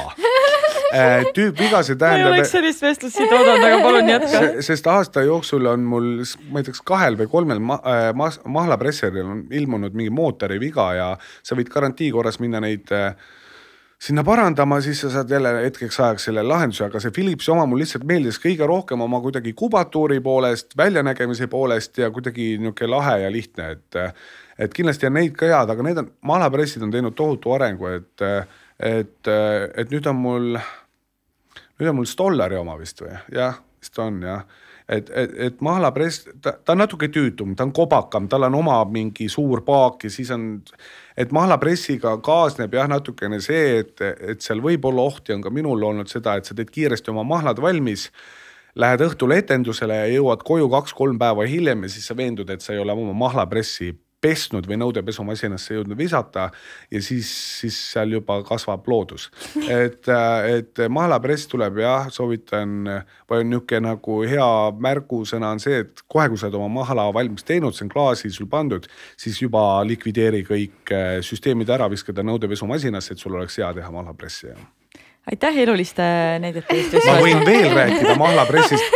Speaker 4: Tüüp viga, see tähendab...
Speaker 2: Ma ei oleks sellist vestlust siit oodanud, aga palun jätka.
Speaker 4: Sest aasta jooksul on mul, ma ei teaks, kahel või kolmel ma, ma, mahlapresseril on ilmunud mingi mootori viga ja sa võid garantii korras minna neid sinna parandama, siis sa saad jälle hetkeks ajaks selle lahenduse, aga see Philipsi oma mul lihtsalt meeldis kõige rohkem oma kuidagi kubatuuri poolest, väljanägemise poolest ja kuidagi niuke lahe ja lihtne, et, et kindlasti on neid ka head, aga need on, mahlapressid on teinud tohutu arengu, et, et, et nüüd on mul... Nüüd on mul Stollari oma vist või? Jah, vist on, jah. Et, et, et mahlapress, ta, ta on natuke tüütum, ta on kobakam, tal on oma mingi suur paak ja siis on, et mahlapressiga kaasneb jah natukene see, et, et seal võib olla ohti, on ka minul olnud seda, et sa teed kiiresti oma mahlad valmis, lähed õhtul etendusele ja jõuad koju kaks-kolm päeva hiljem ja siis sa veendud, et sa ei ole oma mahlapressi pesnud või nõudepesumasinasse jõudnud visata ja siis, siis seal juba kasvab loodus. Et, et mahlapress tuleb jah, soovitan, või on niuke nagu hea märgusõna on see, et kohe kui sa oled oma mahla valmis teinud, see on klaasi sul pandud, siis juba likvideeri kõik süsteemid ära, viskada nõudepesumasinasse, et sul oleks hea teha mahlapressi.
Speaker 2: Aitäh eluliste näidete eest.
Speaker 4: Ma võin veel rääkida mahlapressist.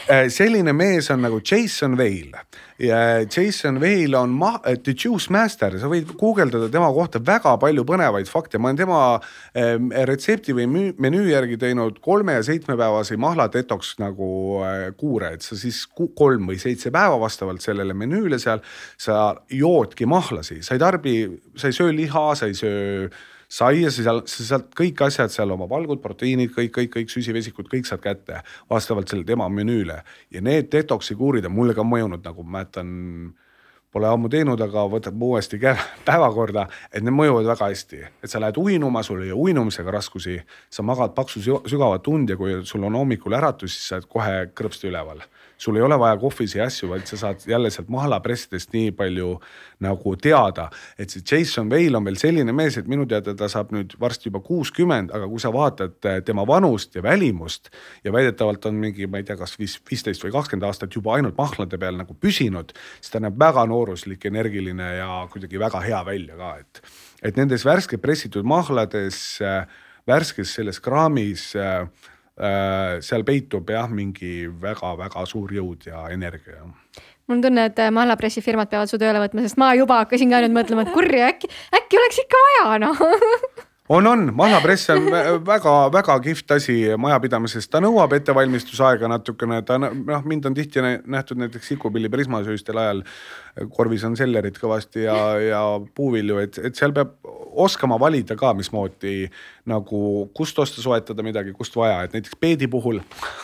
Speaker 4: selline mees on nagu Jason Vale ja Jason Vale on ma- The Juice Master, sa võid guugeldada tema kohta väga palju põnevaid fakte. Ma olen tema äh, retsepti või müü- menüü järgi teinud kolme ja seitsme päevasi mahla detoks nagu äh, kuure, et sa siis kolm või seitse päeva vastavalt sellele menüüle seal, sa joodki mahlasi, sa ei tarbi, sa ei söö liha, sa ei söö saia, sa sealt kõik asjad seal, oma valgud, proteiinid, kõik, kõik, kõik süsivesikud, kõik saad kätte vastavalt selle tema menüüle. Ja need detoksi kuurid on mulle ka mõjunud, nagu mäletan, pole ammu teinud, aga võtab uuesti päevakorda, et need mõjuvad väga hästi. Et sa lähed uinuma, sul ei ole uinumisega raskusi, sa magad paksu sügavat tund ja kui sul on hommikul äratus, siis sa oled kohe kõrvsti üleval. Sul ei ole vaja kohvisi asju, vaid sa saad jälle sealt mahlapressidest nii palju nagu teada. Et see Jason Vale on veel selline mees, et minu teada ta saab nüüd varsti juba kuuskümmend, aga kui sa vaatad tema vanust ja välimust ja väidetavalt on mingi, ma ei tea, kas viisteist või kakskümmend aastat juba ainult mahlade peal nagu püsinud, siis ta näeb väga nooruslik, energiline ja kuidagi väga hea välja ka. Et, et nendes värske pressitud mahlades, värskes selles kraamis seal peitub jah mingi väga-väga suur jõud ja energia.
Speaker 1: Mul on tunne, et mahlapressifirmad peavad su tööle võtma, sest ma juba hakkasin ka nüüd mõtlema, et kurja, äkki, äkki oleks ikka vaja, no.
Speaker 4: On, on. Mahlapress on väga, väga kihvt asi majapidamisest. Ta nõuab ettevalmistusaega natukene. Ta, noh, mind on tihti nähtud näiteks sikupilli prismasööstel ajal. Korvis on sellerit kõvasti ja, ja puuvilju, et, et seal peab oskama valida ka, mis moodi nagu kust osta soetada midagi, kust vaja. Et näiteks peedi puhul...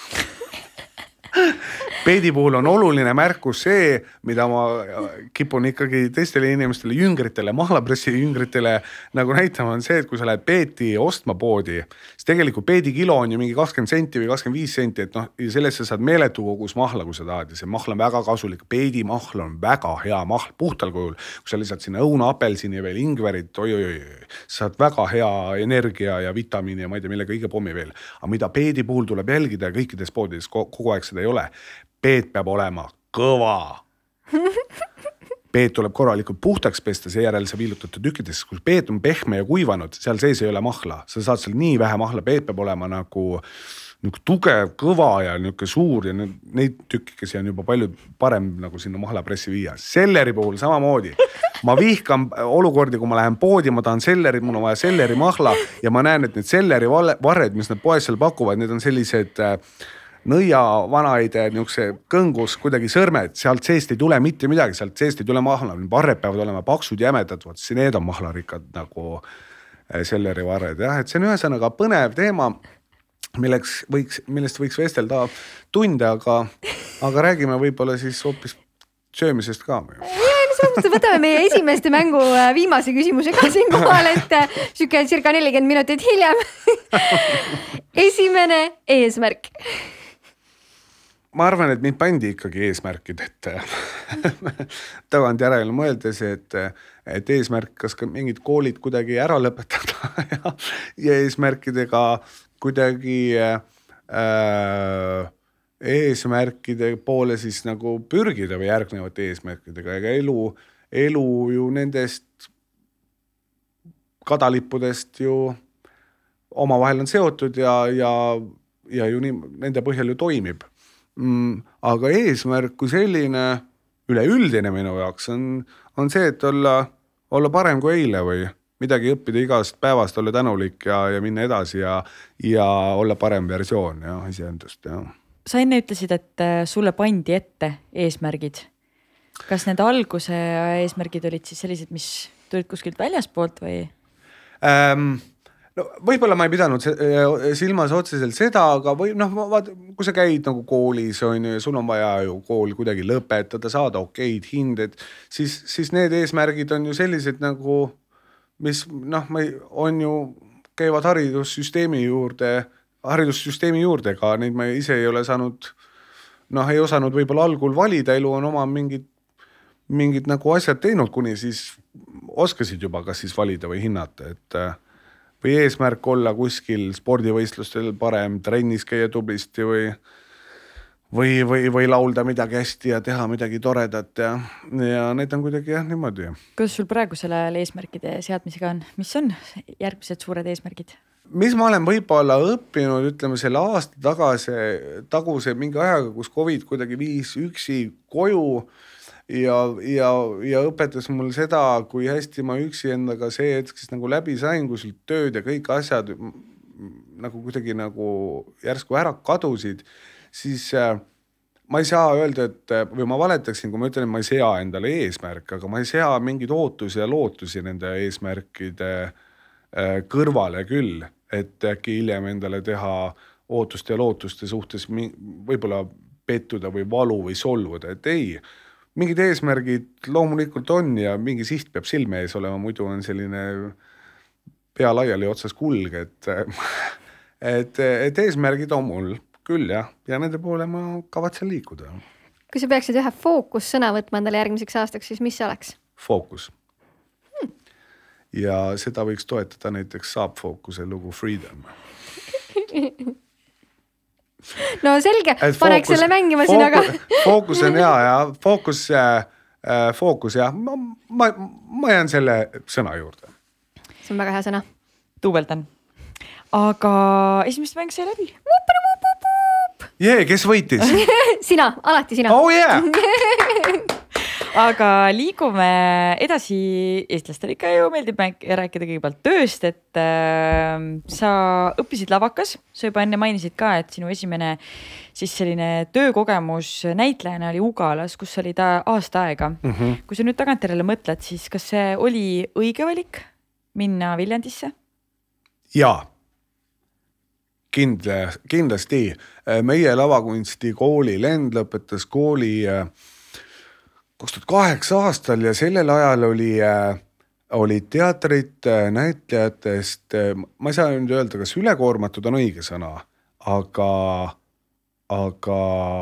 Speaker 4: Peedi puhul on oluline märkus see, mida ma kipun ikkagi teistele inimestele, jüngritele, mahlapressi jüngritele nagu näitama on see, et kui sa lähed peeti ostma poodi, siis tegelikult peedi kilo on ju mingi kakskümmend senti või kakskümmend viis senti, et noh, ja sellest sa saad meeletu kogus mahla, kui sa tahad ja see mahl on väga kasulik. Peedi mahl on väga hea mahl, puhtal kujul. Kui sa lisad sinna õuna, apelsini ja veel ingverit, oi, oi, oi, sa saad väga hea energia ja vitamiini ja ma ei tea, mille kõige pommi veel. Aga mida peedi puhul tuleb jälgida ja kõikides poodides kogu aeg seda ei ole. Peet peab olema kõva. Peet tuleb korralikult puhtaks pesta, seejärel sa viilutad tükkides. Kui peet on pehme ja kuivanud, seal sees ei ole mahla. Sa saad seal nii vähe mahla. Peet peab olema nagu tugev, kõva ja niuke suur ja neid tükkikesi on juba palju parem nagu sinna mahlapressi viia. Selleri puhul samamoodi. Ma vihkan olukordi, kui ma lähen poodi, ma tahan selleri, mul on vaja selleri mahla ja ma näen, et need selleri varred, mis nad poes seal pakuvad, need on sellised... nõia vanaide niukse kõngus kuidagi sõrmed, sealt seest ei tule mitte midagi, sealt seest ei tule mahla, varred peavad olema paksud ja jämedad, vaat see need on mahlarikad nagu selleri varred. Jah, et see on ühesõnaga põnev teema, milleks võiks, millest võiks vestelda tunde, aga, aga räägime võib-olla siis hoopis söömisest ka.
Speaker 1: Võtame meie esimeste mängu viimase küsimuse ka siin kohal, et süke circa nelikümmend minutit hiljem. Esimene eesmärk.
Speaker 4: Ma arvan, et mind pandi ikkagi eesmärkid, et tagant järele mõeldes, et, et eesmärk, kas ka mingid koolid kuidagi ära lõpetada ja, ja eesmärkidega kuidagi äh, eesmärkide poole siis nagu pürgida või järgnevate eesmärkidega, ega elu, elu ju nendest kadalippudest ju omavahel on seotud ja, ja, ja ju nii, nende põhjal ju toimib. Mm, aga eesmärk kui selline üleüldine minu jaoks on, on see, et olla, olla parem kui eile või midagi õppida igast päevast, olla tänulik ja, ja minna edasi ja, ja olla parem versioon ja iseendust. Ja.
Speaker 2: Sa enne ütlesid, et sulle pandi ette eesmärgid. Kas need alguse eesmärgid olid siis sellised, mis tulid kuskilt väljaspoolt või?
Speaker 4: Ähm, no, võib-olla ma ei pidanud silmas otseselt seda, aga või, noh, vaat, kui sa käid nagu koolis on ju, ja sul on vaja ju kool kuidagi lõpetada, saada okeid hinded, siis, siis need eesmärgid on ju sellised nagu, mis noh, ma ei, on ju, käivad haridussüsteemi juurde, haridussüsteemi juurde ka, neid ma ise ei ole saanud, noh, ei osanud võib-olla algul valida, elu on oma mingid, mingid nagu asjad teinud, kuni siis oskasid juba kas siis valida või hinnata, et või eesmärk olla kuskil spordivõistlustel parem, trennis käia tublisti või, või, või, või laulda midagi hästi ja teha midagi toredat ja, ja need on kuidagi jah, niimoodi.
Speaker 2: Kuidas sul praegu selle eesmärkide seadmisega on? Mis on järgmised suured eesmärgid?
Speaker 4: mis ma olen võib-olla õppinud, ütleme selle aasta tagasi, taguse mingi ajaga, kus Covid kuidagi viis üksi koju ja, ja, ja õpetas mul seda, kui hästi ma üksi endaga see hetkest nagu läbi sain, kui sul tööd ja kõik asjad nagu kuidagi nagu järsku ära kadusid, siis äh, ma ei saa öelda, et või ma valetaksin, kui ma ütlen, et ma ei sea endale eesmärk, aga ma ei sea mingeid ootusi ja lootusi nende eesmärkide äh, kõrvale küll, et äkki hiljem endale teha ootuste ja lootuste suhtes võib-olla pettuda või valu või solvuda, et ei, mingid eesmärgid loomulikult on ja mingi siht peab silme ees olema, muidu on selline pea laiali otsas kulg, et, et, et eesmärgid on mul küll jah, ja nende poole ma kavatsen liikuda.
Speaker 1: Kui sa peaksid ühe fookussõna võtma endale järgmiseks aastaks, siis mis see oleks?
Speaker 4: Fookus. Hmm. Ja seda võiks toetada näiteks Saab Fookuse lugu Freedom.
Speaker 1: No selge, paneks selle mängima siin, aga...
Speaker 4: Fookus on hea ja fookus, äh, fookus ja ma, ma, ma jään selle sõna juurde.
Speaker 1: See on väga hea sõna.
Speaker 2: Tuubeldan. Aga esimest mäng sai läbi.
Speaker 4: Jee, kes võitis?
Speaker 1: Sina, alati sina.
Speaker 4: Oh yeah!
Speaker 2: Aga liigume edasi, eestlastel ikka ju meeldib rääkida kõigepealt tööst, et äh, sa õppisid lavakas, sa juba enne mainisid ka, et sinu esimene siis selline töökogemus näitlejana oli Ugalas, kus oli ta aasta aega. Mm-hmm. Kui sa nüüd tagantjärele mõtled, siis kas see oli õige valik minna Viljandisse? Jaa.
Speaker 4: Kindla, kindlasti. Meie lavakunsti kooli lend lõpetas kooli kaks tuhat kaheksa aastal ja sellel ajal oli, oli teatrit näitlejatest, ma ei saa nüüd öelda, kas ülekoormatud on õige sõna, aga, aga,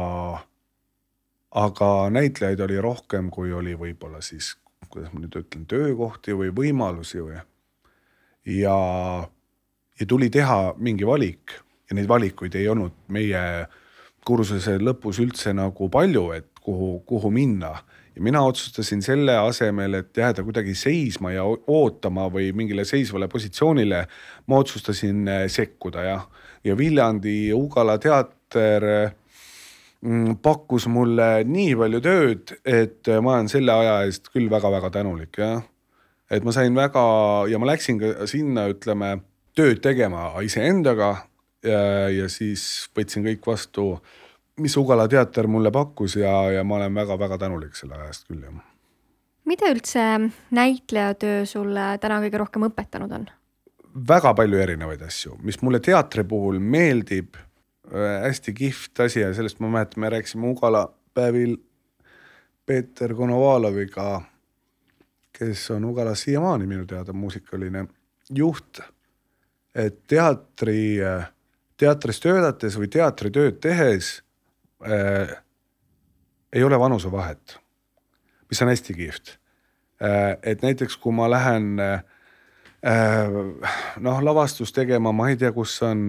Speaker 4: aga näitlejaid oli rohkem, kui oli võib-olla siis, kuidas ma nüüd ütlen, töökohti või võimalusi või. Ja, ja tuli teha mingi valik ja neid valikuid ei olnud meie kursuse lõpus üldse nagu palju, et kuhu, kuhu minna. Ja mina otsustasin selle asemel, et jääda kuidagi seisma ja ootama või mingile seisvale positsioonile, ma otsustasin sekkuda ja, ja Viljandi Ugala teater pakkus mulle nii palju tööd, et ma olen selle aja eest küll väga-väga tänulik. Ja? Et ma sain väga, ja ma läksin ka sinna, ütleme, tööd tegema ise endaga ja, ja siis võtsin kõik vastu, mis Ugala teater mulle pakkus ja, ja ma olen väga-väga tänulik selle ajast küll. Jah.
Speaker 1: Mida üldse näitlejatöö sulle täna kõige rohkem õpetanud on?
Speaker 4: Väga palju erinevaid asju, mis mulle teatri puhul meeldib, hästi kihvt asi ja sellest ma mäletan, me rääksime Ugala päevil Peeter Konovaloviga, kes on Ugalas siiamaani minu teada muusikaline juht, et teatri, teatris töödates või teatritööd tehes äh, ei ole vanuse vahet, mis on hästi kihvt. Äh, et näiteks kui ma lähen äh, noh, lavastus tegema, ma ei tea, kus on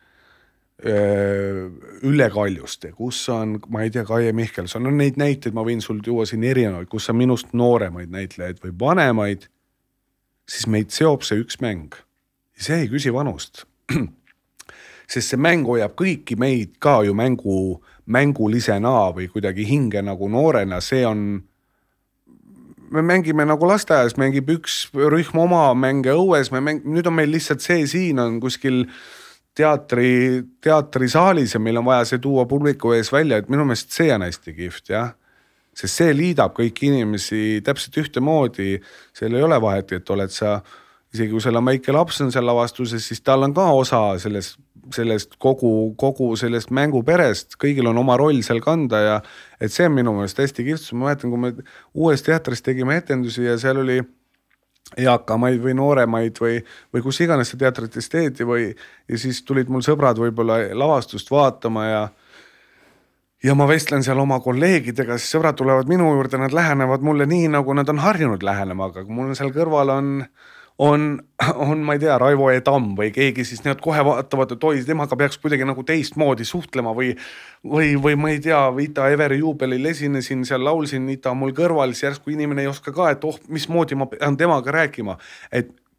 Speaker 4: äh, Ülle Kaljuste, kus on, ma ei tea, Kaie Mihkelson, on neid näiteid, ma võin sul tuua siin erinevaid, kus on minust nooremaid näitlejaid või vanemaid, siis meid seob see üks mäng. See ei küsi vanust, sest see mäng hoiab kõiki meid ka ju mängu, mängulisena või kuidagi hinge nagu noorena, see on, me mängime nagu lasteaias, mängib üks rühm oma mänge õues, me mäng, nüüd on meil lihtsalt see siin on kuskil teatri, teatrisaalis ja meil on vaja see tuua publiku ees välja, et minu meelest see on hästi kihvt, jah. Sest see liidab kõiki inimesi täpselt ühte moodi, seal ei ole vahet, et oled sa isegi kui seal on väike laps on seal lavastuses, siis tal on ka osa sellest, sellest kogu, kogu sellest mänguperest, kõigil on oma roll seal kanda ja et see on minu meelest hästi kihvt. Ma mäletan, kui me uues teatris tegime etendusi ja seal oli eakamaid või nooremaid või, või kus iganes see teatrites teedi või ja siis tulid mul sõbrad võib-olla lavastust vaatama ja ja ma vestlen seal oma kolleegidega, siis sõbrad tulevad minu juurde, nad lähenevad mulle nii, nagu nad on harjunud lähenema, aga kui mul seal kõrval on On, on, ma ei tea, Raivo E. Tamm või keegi, siis need kohe vaatavad, et oi, temaga peaks kuidagi nagu teistmoodi suhtlema või, või, või ma ei tea, Ita Everi juubelil esinesin, seal laulsin, Ita mul kõrval, siis järsku inimene ei oska ka, et oh, mismoodi ma pean temaga rääkima. Et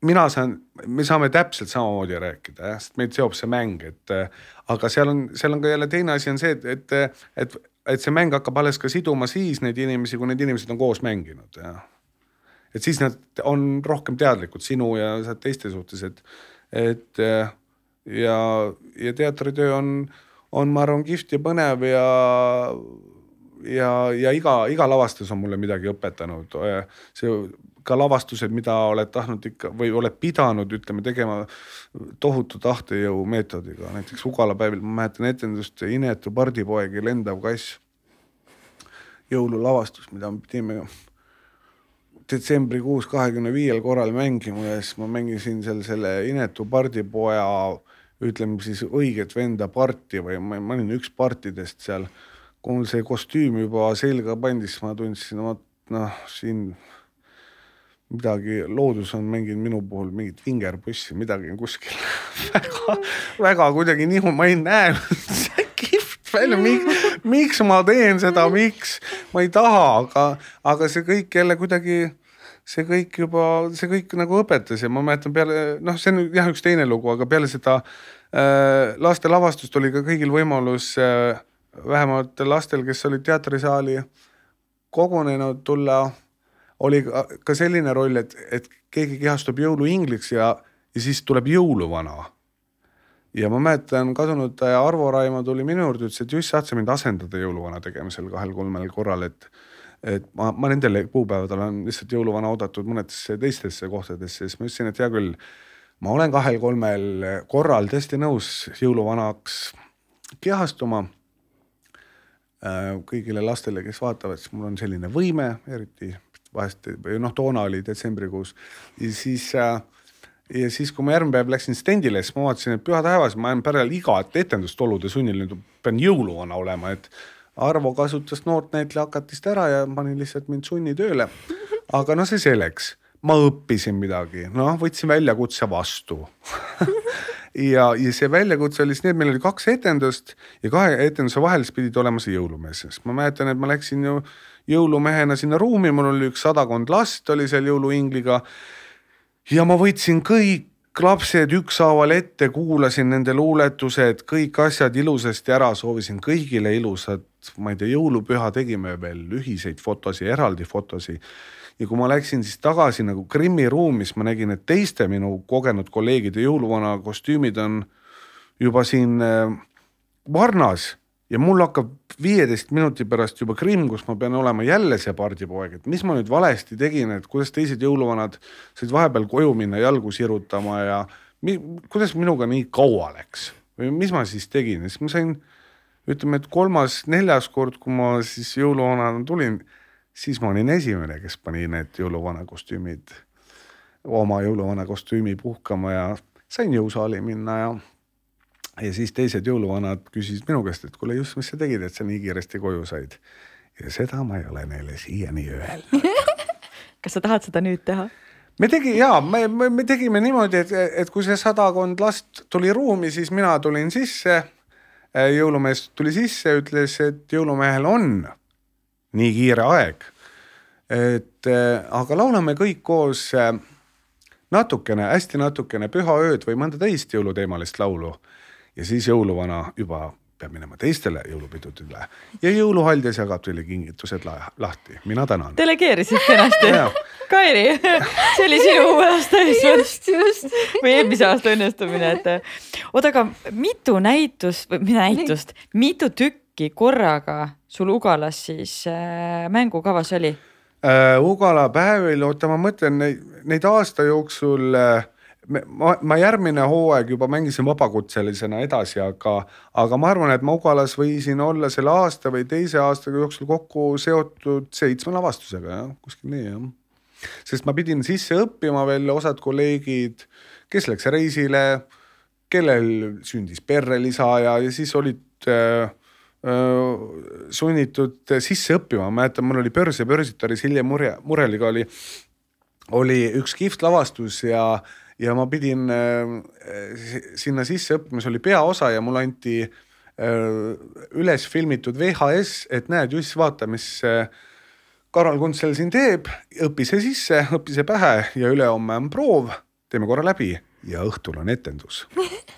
Speaker 4: mina saan, me saame täpselt samamoodi rääkida, jah, sest meid seob see mäng, et aga seal on, seal on ka jälle teine asi on see, et, et, et, et see mäng hakkab alles ka siduma siis neid inimesi, kui need inimesed on koos mänginud. Ja. Et siis nad on rohkem teadlikud sinu ja teiste suhtes, et, et ja, ja teatritöö on, on, ma arvan, kihvt ja põnev ja ja, ja iga, iga lavastus on mulle midagi õpetanud. See ka lavastused, mida oled tahtnud ikka või oled pidanud, ütleme, tegema tohutu tahtejõu meetodiga. Näiteks Ugala päevil ma mäletan etendust Inetu pardipoegi lendav kass jõululavastus, mida me pidime detsembrikuus kahekümne viiel korral mängima ja siis ma mängisin seal selle Inetu pardipoja, ütleme siis õiget venda parti või ma, ma olin üks partidest seal. Kui mul see kostüüm juba selga pandis, ma tundsin, et noh, siin midagi, loodus on mänginud minu puhul mingit vingerpussi, midagi on kuskil väga, väga kuidagi nihu, ma ei näe see kihvt välja, miks, miks ma teen seda, miks ma ei taha, aga, aga see kõik jälle kuidagi, see kõik juba, see kõik nagu õpetas ja ma mäletan peale, noh, see on jah üks teine lugu, aga peale seda äh, laste lavastust oli ka kõigil võimalus äh, vähemalt lastel, kes olid teatrisaali kogunenud tulla, oli ka selline roll, et, et keegi kehastub jõuluingliks ja, ja siis tuleb jõuluvana. Ja ma mäletan, kadunud Arvo Raimo tuli minu juurde, ütles, et just saad sa mind asendada jõuluvana tegemisel kahel-kolmel korral, et, et ma, ma nendele puupäevadel on lihtsalt jõuluvana oodatud mõnetesse teistesse kohtadesse, siis ma ütlesin, et hea küll, ma olen kahel-kolmel korral tõesti nõus jõuluvanaks kehastuma. Kõigile lastele, kes vaatavad, siis mul on selline võime, eriti vahest, noh, toona oli detsembrikuus. Ja siis, ja siis, kui ma järgmine päev läksin stendile, siis ma vaatasin, et püha taevas, ma olen päral igat etendust olude sunnil, nüüd pean jõuluvana olema, et Arvo kasutas noort näitleja hakatist ära ja panin lihtsalt mind sunni tööle. Aga no see selleks. Ma õppisin midagi, noh, võtsin väljakutse vastu. Ja, ja see väljakutse oli siis need, meil oli kaks etendust ja kahe etenduse vahel pidid olema see jõulumees. Ma mäletan, et ma läksin ju jõulumehena sinna ruumi, mul oli üks sadakond last, oli seal jõuluingliga ja ma võtsin kõik lapsed ükshaaval ette, kuulasin nende luuletused, kõik asjad ilusasti ära, soovisin kõigile ilusad, ma ei tea, jõulupüha tegime veel ühiseid fotosi, eraldi fotosi. Ja kui ma läksin siis tagasi nagu Krimmi ruumis, ma nägin, et teiste minu kogenud kolleegide jõuluvana kostüümid on juba siin varnas ja mul hakkab viieteist minuti pärast juba Krimm, kus ma pean olema jälle see pardipoeg, et mis ma nüüd valesti tegin, et kuidas teised jõuluvanad said vahepeal koju minna jalgu sirutama ja mi, kuidas minuga nii kaua läks või mis ma siis tegin. Siis ma sain, ütleme, et kolmas, neljas kord, kui ma siis jõuluvanana tulin, siis ma olin esimene, kes pani need jõuluvana kostüümid, oma jõuluvana kostüümi puhkama ja sain jõusaali minna ja, ja siis teised jõuluvanad küsisid minu käest, et kuule just, mis sa tegid, et sa nii kiiresti koju said. Ja seda ma ei ole neile siiani öelnud.
Speaker 2: Kas sa tahad seda nüüd teha?
Speaker 4: Me, tegi, jaa, me, me, me tegime niimoodi, et, et kui see sadakond last tuli ruumi, siis mina tulin sisse, jõulumees tuli sisse, ütles, et jõulumehel on nii kiire aeg, et aga laulame kõik koos natukene, hästi natukene püha ööd või mõnda teist jõuluteemalist laulu ja siis jõuluvana juba peab minema teistele jõulupidudele ja jõuluhaldes jagab teile kingitused lahti. Mina tänan.
Speaker 2: Delegeerisid kenasti. Kairi, see oli sinu aasta
Speaker 1: just, just.
Speaker 2: või eelmise aasta õnnestumine. Et, oot, aga mitu näitust, või mida näitust, mitu tükki korraga sul Ugalas siis äh, mängukavas oli?
Speaker 4: Äh, Ugala päevil, oota ma mõtlen, neid, neid aasta jooksul äh, ma, ma järgmine hooaeg juba mängisin vabakutselisena edasi, aga, aga ma arvan, et ma Ugalas võisin olla selle aasta või teise aastaga jooksul kokku seotud seitsme lavastusega, jah, kuskil nii, jah. Sest ma pidin sisse õppima veel osad kolleegid, kes läks reisile, kellel sündis perrelisa ja, ja siis olid äh, äh, sunnitud sisse õppima. Ma mäletan, mul oli Pörs ja Pörsitaris Hilje Mure, Mureliga oli, oli üks kihvt lavastus ja, ja ma pidin äh, sinna sisse õppima, see oli peaosa ja mul anti äh, üles filmitud V H S, et näed, just vaata, mis äh, Karol Kuntsel siin teeb, õpi see sisse, õpi see pähe ja ülehomme on proov teeme korra läbi ja õhtul on etendus.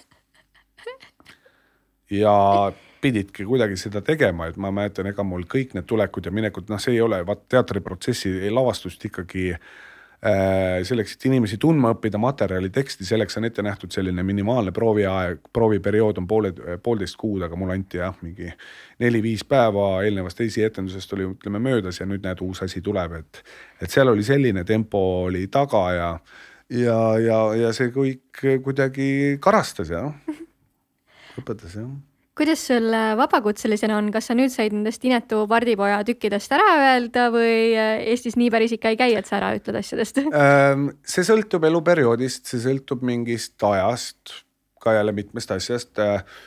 Speaker 4: Ja pididki kuidagi seda tegema, et ma mäletan, ega mul kõik need tulekud ja minekud, noh see ei ole, vaat teatriprotsessi lavastust ikkagi äh, selleks, et inimesi tundma õppida materjali teksti, selleks on ette nähtud selline minimaalne prooviaeg, prooviperiood on poole, poolteist kuud, aga mul anti jah, mingi neli-viis päeva eelnevast esietendusest oli ütleme möödas ja nüüd näed uus asi tuleb, et, et seal oli selline tempo oli taga ja, ja, ja, ja see kõik kuidagi karastas ja õpetas jah.
Speaker 1: Kuidas sul vabakutselisena on, kas sa nüüd said nendest inetu pardipoja tükkidest ära öelda või Eestis nii päris ikka ei käi, et sa ära ütled asjadest?
Speaker 4: See sõltub eluperioodist, see sõltub mingist ajast, ka jälle mitmest asjast.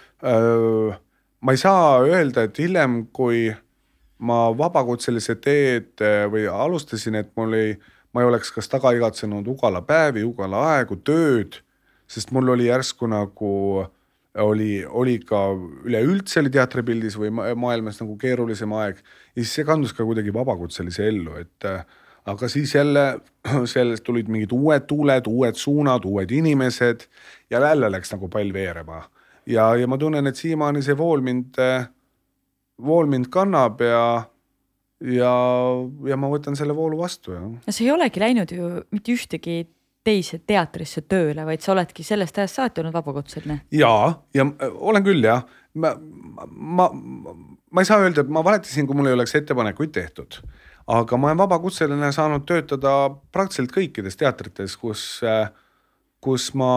Speaker 4: Ma ei saa öelda, et hiljem, kui ma vabakutselise teed või alustasin, et mul ei, ma ei oleks kas taga igatsenud ugala päevi, ugala aegu, tööd, sest mul oli järsku nagu oli, oli ka üleüldse oli teatripildis või maailmas nagu keerulisem aeg ja siis see kandus ka kuidagi vabakutselise ellu, et aga siis jälle sellest tulid mingid uued tuuled, uued suunad, uued inimesed ja jälle läks nagu pall veerema ja, ja ma tunnen, et siiamaani see vool mind, vool mind kannab ja ja, ja ma võtan selle voolu vastu. Ja.
Speaker 2: Ja see ei olegi läinud ju mitte ühtegi teise teatrisse tööle, vaid sa oledki sellest ajast saati olnud vabakutseline.
Speaker 4: Jaa, ja olen küll, jah. Ma, ma, ma ei saa öelda, et ma valetasin, kui mul ei oleks ettepanekuid tehtud. Aga ma olen vabakutseline saanud töötada praktiliselt kõikides teatrites, kus, kus ma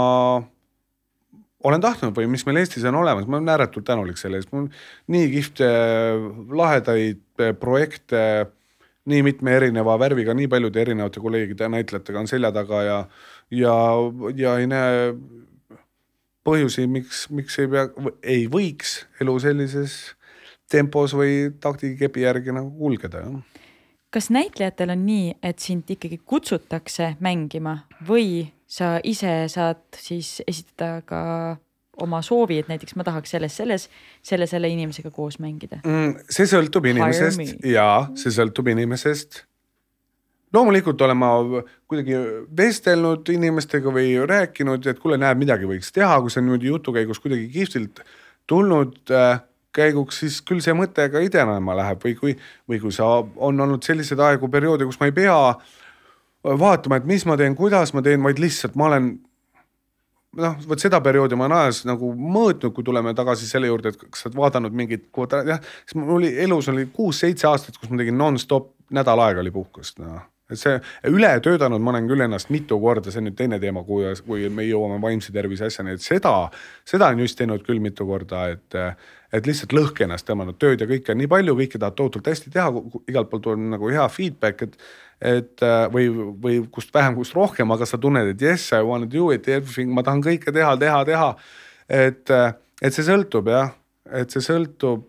Speaker 4: olen tahtnud või mis meil Eestis on olemas. Ma olen ääretult tänulik selle eest. Mul on nii kihvte, lahedaid projekte, nii mitme erineva värviga, nii paljude erinevate kolleegide ja näitlejatega on selja taga ja, ja, ja ei näe põhjusi, miks, miks ei, pea, ei võiks elu sellises tempos või taktikepi järgi nagu kulgeda.
Speaker 2: Kas näitlejatel on nii, et sind ikkagi kutsutakse mängima või sa ise saad siis esitada ka oma soovi, et näiteks ma tahaks selles, selles, selle, selle inimesega koos mängida? Mm,
Speaker 4: see sõltub inimesest ja see sõltub inimesest. Loomulikult olen ma kuidagi vestelnud inimestega või rääkinud, et kuule näeb midagi võiks teha, kui see on nüüd jutu käigus kuidagi kihvtilt tulnud käiguks, siis küll see mõte ka idenema läheb või kui, või kui sa on olnud sellised aegu perioodi, kus ma ei pea vaatama, et mis ma teen, kuidas ma teen, vaid lihtsalt ma olen noh, võt seda perioodi ma olen ajas nagu mõõtnud, kui tuleme tagasi selle juurde, et kas sa oled vaadanud mingit kvota, jah, siis mul oli, elus oli kuus-seitse aastat, kus ma tegin non-stop, nädal aega oli puhkust. No. Et see üle töötanud, ma olen küll ennast mitu korda, see on nüüd teine teema, kui, kui me jõuame vaimse tervise asjani, et seda, seda on just teinud küll mitu korda, et, et lihtsalt lõhke ennast tõmmanud tööd ja kõike nii palju, kõike tahad tootult hästi teha, igalt poolt on nagu hea feedback, et et või, või kust vähem, kust rohkem, aga sa tunned, et yes, I want to do it, everything, ma tahan kõike teha, teha, teha. Et, et see sõltub, jah. Et see sõltub,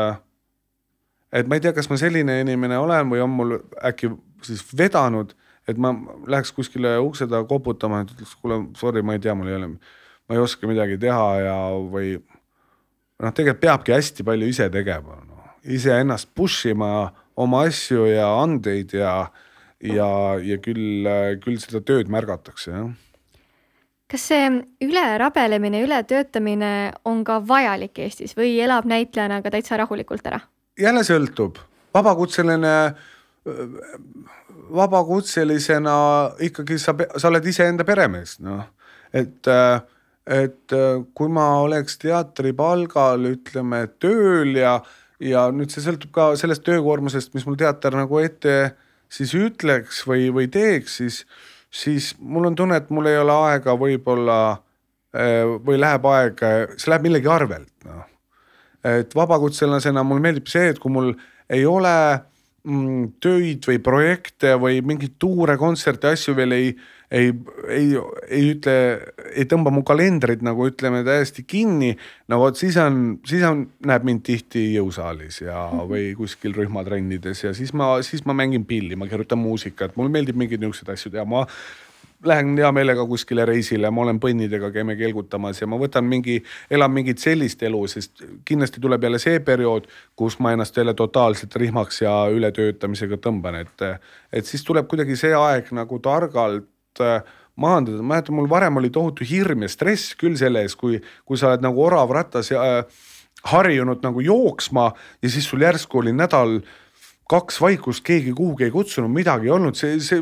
Speaker 4: et ma ei tea, kas ma selline inimene olen või on mul äkki siis vedanud, et ma läheks kuskile ukseda koputama, et ütleks, kuule, sorry, ma ei tea, mul ei ole, ma ei oska midagi teha ja või noh, tegelikult peabki hästi palju ise tegema. No. Ise ennast pushima oma asju ja andeid ja ja, ja küll, küll seda tööd märgatakse. Ja.
Speaker 1: Kas see ülerabelemine, ületöötamine on ka vajalik Eestis või elab näitlejana ka täitsa rahulikult ära? Jälle
Speaker 4: sõltub. Vabakutseline, vabakutselisena ikkagi sa, sa oled ise enda peremees. No. Et, et kui ma oleks teatripalgal, ütleme, tööl ja, ja nüüd see sõltub ka sellest töökoormusest, mis mul teater nagu ette siis ütleks või, või teeks, siis, siis mul on tunne, et mul ei ole aega võib-olla või läheb aega, see läheb millegi arvelt. No. Et vabakutselasena mul meeldib see, et kui mul ei ole mm, töid või projekte või mingid tuure, kontserte, asju veel ei, ei, ei, ei ütle, ei tõmba mu kalendrit nagu ütleme täiesti kinni, no vot siis on, siis on, näeb mind tihti jõusaalis ja, või kuskil rühmatrennides ja siis ma, siis ma mängin pilli, ma kirjutan muusikat, mul meeldib mingid niisugused asjad ja ma lähen hea meelega kuskile reisile, ma olen põnnidega, käime kelgutamas ja ma võtan mingi, elan mingit sellist elu, sest kindlasti tuleb jälle see periood, kus ma ennast jälle totaalselt rihmaks ja ületöötamisega tõmban, et, et siis tuleb kuidagi see aeg nagu targalt maandada. Ma mäletan, mul varem oli tohutu hirm ja stress küll selle ees, kui, kui sa oled nagu orav rattas ja äh, harjunud nagu jooksma ja siis sul järsku oli nädal kaks vaikust, keegi kuhugi ei kutsunud, midagi ei olnud, see, see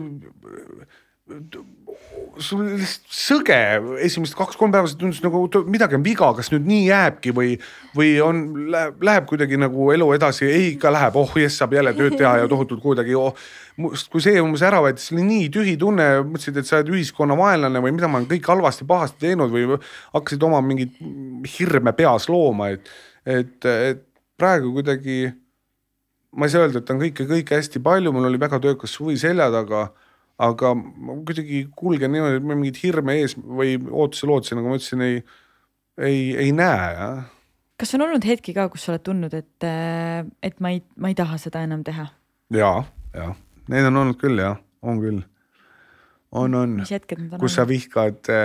Speaker 4: sul sõge esimesed kaks-kolm päeva, see tundus nagu midagi on viga, kas nüüd nii jääbki või, või on, läheb, läheb kuidagi nagu elu edasi, ei ikka läheb, oh jess, saab jälle tööd teha ja tohutult kuidagi, oh, kui see umbes ära võeti, see oli nii tühi tunne, mõtlesid, et sa oled ühiskonna vaenlane või mida ma olen kõik halvasti pahasti teinud või hakkasid oma mingit hirme peas looma, et, et, et praegu kuidagi, ma ei saa öelda, et on kõike, kõike hästi palju, mul oli väga töökas suvi selja taga, aga ma kuidagi kulgen niimoodi, et ma mingid hirme ees või ootuse lootuse, nagu ma ütlesin, ei, ei, ei näe. Ja.
Speaker 2: Kas on olnud hetki ka, kus sa oled tundnud, et, et ma, ei, ma ei taha seda enam teha?
Speaker 4: Jaa, jaa. Need on olnud küll, jah. On küll. On, on.
Speaker 2: Mis hetked need on
Speaker 4: kus olnud? Sa vihkad,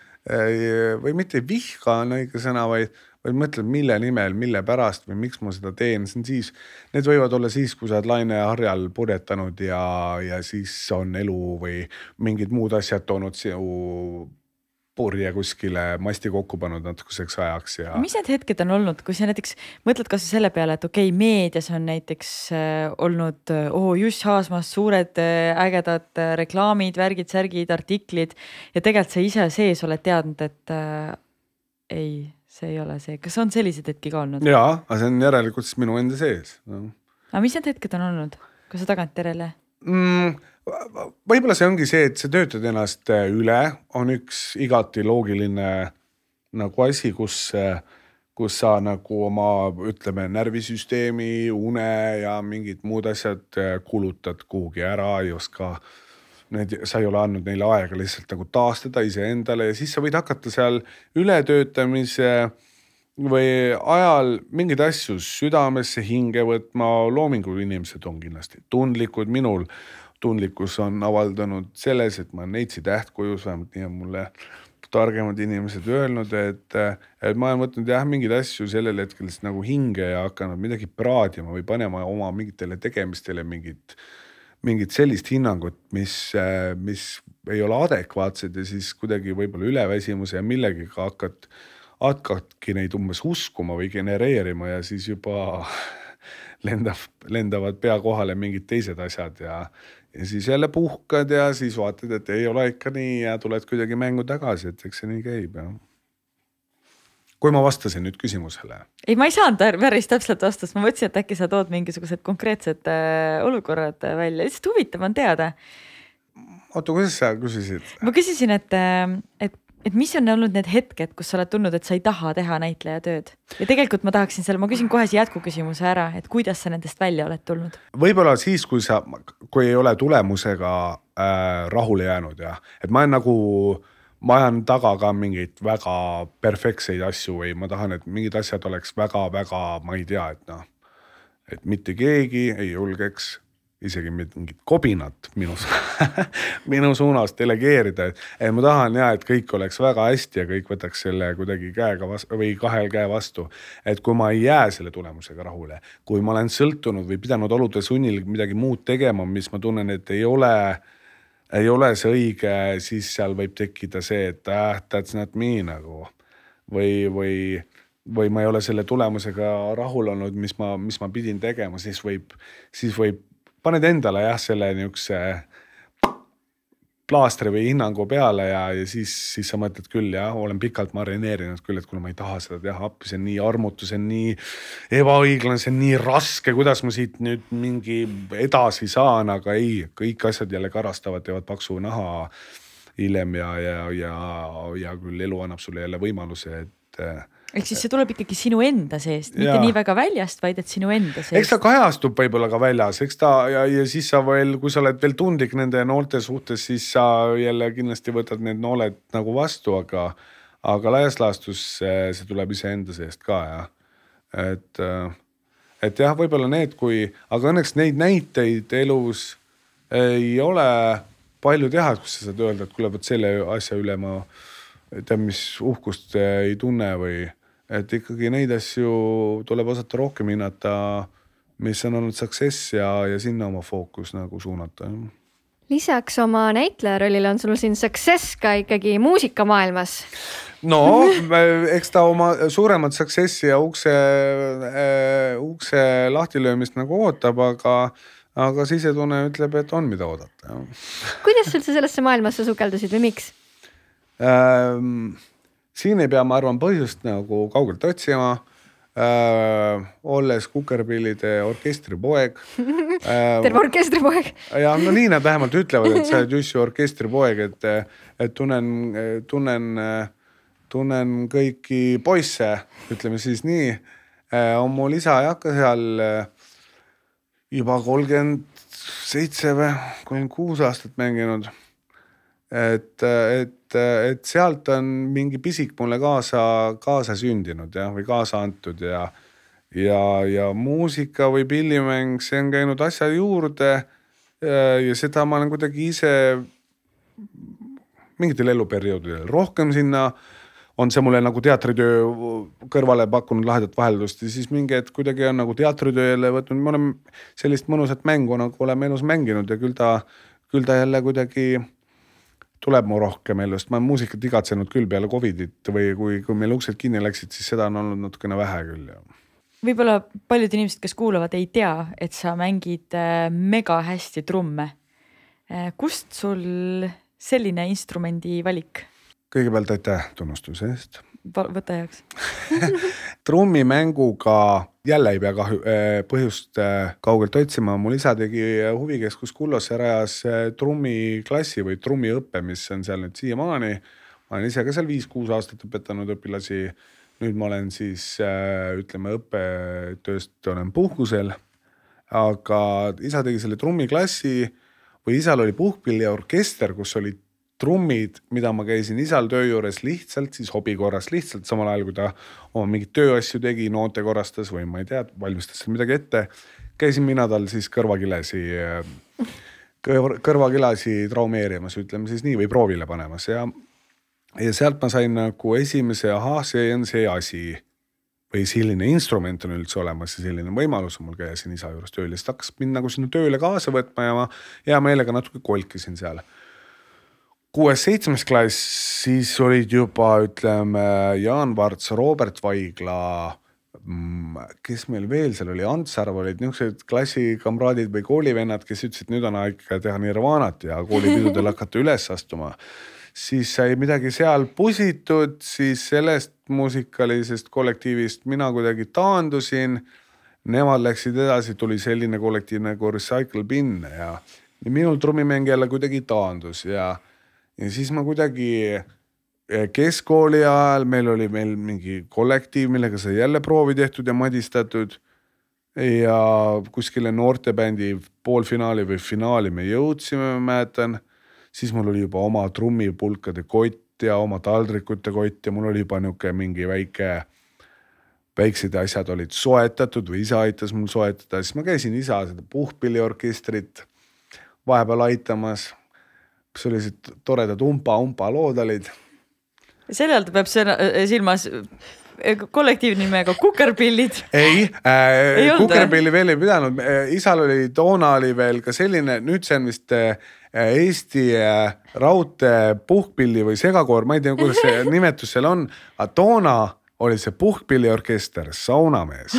Speaker 4: või mitte vihka on õige sõna, vaid vaid mõtled, mille nimel, mille pärast või miks ma seda teen. See on siis, need võivad olla siis, kui sa oled laine harjal purjetanud ja, ja siis on elu või mingid muud asjad toonud sinu purje kuskile masti kokku pannud natukuseks ajaks. Ja...
Speaker 2: Mis need hetked on olnud, kui sa näiteks mõtled kas selle peale, et okei, okay, meedias on näiteks äh, olnud oh, Juss Haasmas suured äh, ägedad äh, reklaamid, värgid, särgid, artiklid ja tegelikult sa ise sees oled teadnud, et äh, ei... see ei ole see. Kas on sellised hetki ka olnud?
Speaker 4: Jaa, aga see on järelikult siis minu enda sees. No.
Speaker 2: Aga mis need hetked on olnud? Kas sa tagant terele?
Speaker 4: Mm, võib-olla see ongi see, et sa töötad ennast üle, on üks igati loogiline nagu asi, kus, kus sa nagu oma, ütleme, närvisüsteemi, une ja mingid muud asjad kulutad kuhugi ära, ei oska need, sa ei ole andnud neile aega lihtsalt nagu taastada iseendale ja siis sa võid hakata seal ületöötamise või ajal mingeid asju südamesse hinge võtma. Loomingu inimesed on kindlasti tundlikud. Minul tundlikkus on avaldanud selles, et ma olen neitsi tähtkujus, vähemalt nii on mulle targemad inimesed öelnud, et, et ma olen võtnud jah mingid asju sellel hetkel nagu hinge ja hakanud midagi praadima või panema oma mingitele tegemistele mingit mingit sellist hinnangut, mis, mis ei ole adekvaatsed ja siis kuidagi võib-olla üleväsimuse ja millegiga hakkad, hakkadki neid umbes uskuma või genereerima ja siis juba lendab, lendavad pea kohale mingid teised asjad ja, ja siis jälle puhkad ja siis vaatad, et ei ole ikka nii ja tuled kuidagi mängu tagasi, et eks see nii käib. Ja. Kui ma vastasin nüüd küsimusele?
Speaker 2: Ei, ma ei saanud päris täpselt vastust. Ma mõtlesin, et äkki sa tood mingisugused konkreetsed äh, olukorrad välja. Lihtsalt huvitav on teada.
Speaker 4: Oota, kuidas sa küsisid?
Speaker 2: Ma küsisin, et, et, et mis on olnud need hetked, kus sa oled tulnud, et sa ei taha teha näitleja tööd. Ja tegelikult ma tahaksin selle, ma küsin kohe see jätkuküsimuse ära, et kuidas sa nendest välja oled tulnud?
Speaker 4: Võib-olla siis, kui sa, kui ei ole tulemusega äh, rahule jäänud ja et ma olen nagu ma ajan taga ka mingeid väga perfektseid asju või ma tahan, et mingid asjad oleks väga-väga, ma ei tea, et noh, et mitte keegi ei julgeks isegi mingit kobinat minu, minu suunas delegeerida. Et ma tahan ja, et kõik oleks väga hästi ja kõik võtaks selle kuidagi käega vastu, või kahel käe vastu. Et kui ma ei jää selle tulemusega rahule, kui ma olen sõltunud või pidanud olude sunnil midagi muud tegema, mis ma tunnen, et ei ole ei ole see õige, siis seal võib tekkida see, et ah, that's not me nagu. Või, või, või ma ei ole selle tulemusega rahul olnud, mis ma, mis ma pidin tegema, siis võib, siis võib paned endale jah, selle niukse plaastri või hinnangu peale ja, ja siis, siis sa mõtled küll ja olen pikalt marineerinud küll, et kuna ma ei taha seda teha appi, see on nii armutu, see on nii ebaõiglane, see on nii raske, kuidas ma siit nüüd mingi edasi saan, aga ei, kõik asjad jälle karastavad, teevad paksu naha hiljem ja, ja, ja, ja küll elu annab sulle jälle võimaluse, et
Speaker 2: ehk siis see tuleb ikkagi sinu enda seest, mitte ja. Nii väga väljast, vaid et sinu enda seest.
Speaker 4: Eks ta kajastub võib-olla ka väljas, eks ta ja, ja siis sa veel, kui sa oled veel tundlik nende noolte suhtes, siis sa jälle kindlasti võtad need nooled nagu vastu, aga, aga laias laastus see tuleb ise enda seest ka ja. Et, et jah, võib-olla need, kui, aga õnneks neid näiteid elus ei ole palju teha, kus sa saad öelda, et kuule, võt selle asja üle ma tead, mis uhkust ei tunne või et ikkagi neid asju tuleb osata rohkem hinnata, mis on olnud success ja, ja sinna oma fookus nagu suunata.
Speaker 1: lisaks oma näitleja rollile on sul siin success ka ikkagi muusikamaailmas.
Speaker 4: No, eks ta oma suuremat successi ja ukse, äh, ukse lahtilöömist nagu ootab, aga, aga sisetunne ütleb, et on mida oodata.
Speaker 1: Kuidas sul sellesse maailmasse sukeldusid või miks?
Speaker 4: Ähm, siin ei pea, ma arvan, põhjust nagu kaugelt otsima. Äh, olles Kukerpillide orkestripoeg. Äh,
Speaker 1: Terve orkestripoeg.
Speaker 4: Ja no nii nad vähemalt ütlevad, et sa oled just ju orkestripoeg, et, et tunnen, tunnen, tunnen kõiki poisse, ütleme siis nii. Äh, on mul isa ei hakka seal juba kolmkümmend seitse või kolmkümmend kuus aastat mänginud. Et, et, et sealt on mingi pisik mulle kaasa, kaasa sündinud ja, või kaasa antud ja, ja, ja muusika või pillimäng, see on käinud asja juurde ja, ja seda ma olen kuidagi ise mingitel eluperioodidel rohkem sinna, on see mulle nagu teatritöö kõrvale pakkunud lahedat vaheldust ja siis mingi, et kuidagi on nagu teatritööle võtnud, me oleme sellist mõnusat mängu nagu oleme elus mänginud ja küll ta, küll ta jälle kuidagi tuleb mu rohkem elust. Ma olen muusikat igatsenud küll peale Covidit või kui, kui meil uksed kinni läksid, siis seda on olnud natukene vähe küll. Ja.
Speaker 2: Võib-olla paljud inimesed, kes kuulavad, ei tea, et sa mängid mega hästi trumme. Kust sul selline instrumendi valik?
Speaker 4: Kõigepealt aitäh tunnustuse eest.
Speaker 2: Võta heaks.
Speaker 4: Trummimänguga jälle ei pea kahju, põhjust kaugelt otsima. Mul isa tegi huvikeskus Kullosse rajas trummiklassi või trummiõppe, mis on seal nüüd siiamaani. Ma olen ise ka seal viis-kuus aastat õpetanud õpilasi. Nüüd ma olen siis, ütleme, õppetööst olen puhkusel. Aga isa tegi selle trummiklassi või isal oli puhkpilli ja orkester, kus oli trummid, mida ma käisin isal töö juures lihtsalt, siis hobi korras lihtsalt samal ajal, kui ta oma mingit tööasju tegi, noote korrastas või ma ei tea, valmistas seal midagi ette. Käisin mina tal siis kõrvakilesi, kõrvakilesi traumeerimas, ütleme siis nii, või proovile panemas. Ja, ja sealt ma sain nagu esimese, aha, see on see asi või selline instrument on üldse olemas ja selline võimalus on mul käia siin isa juures tööl. Ja siis hakkas mind nagu sinna tööle kaasa võtma ja ma hea meelega natuke kolkisin seal. kuues-seitsmes klass, siis olid juba, ütleme, Jaan Varts, Robert Vaigla, kes meil veel seal oli, Antsarv olid niisugused klassikamraadid või koolivennad, kes ütlesid, et nüüd on aeg teha Nirvanat ja koolipidudel hakata üles astuma. Siis sai midagi seal pusitud, siis sellest muusikalisest kollektiivist mina kuidagi taandusin. Nemad läksid edasi, tuli selline kollektiiv nagu Recycle Bin ja minul trummimäng jälle kuidagi taandus ja Ja siis ma kuidagi keskkooli ajal, meil oli meil mingi kollektiiv, millega sai jälle proovi tehtud ja madistatud ja kuskile noortebändi poolfinaali või finaali me jõudsime, ma mäletan. Siis mul oli juba oma trummipulkade kott ja oma taldrikute kott ja mul oli juba niuke mingi väike, väiksed asjad olid soetatud või isa aitas mul soetada. Siis ma käisin isa seda puhkpilliorkestrit vahepeal aitamas. Sellised toredad umpa-umpa lood olid.
Speaker 2: Selle alt peab silmas kollektiivnimega Kukerpillid.
Speaker 4: Ei, äh, ei Kukerpilli veel ei pidanud. Isal oli, toona oli veel ka selline, nüüd see on vist Eesti raudte puhkpilli või segakoor, ma ei tea, kuidas see nimetus seal on, aga toona oli see puhkpilliorkester, saunamees.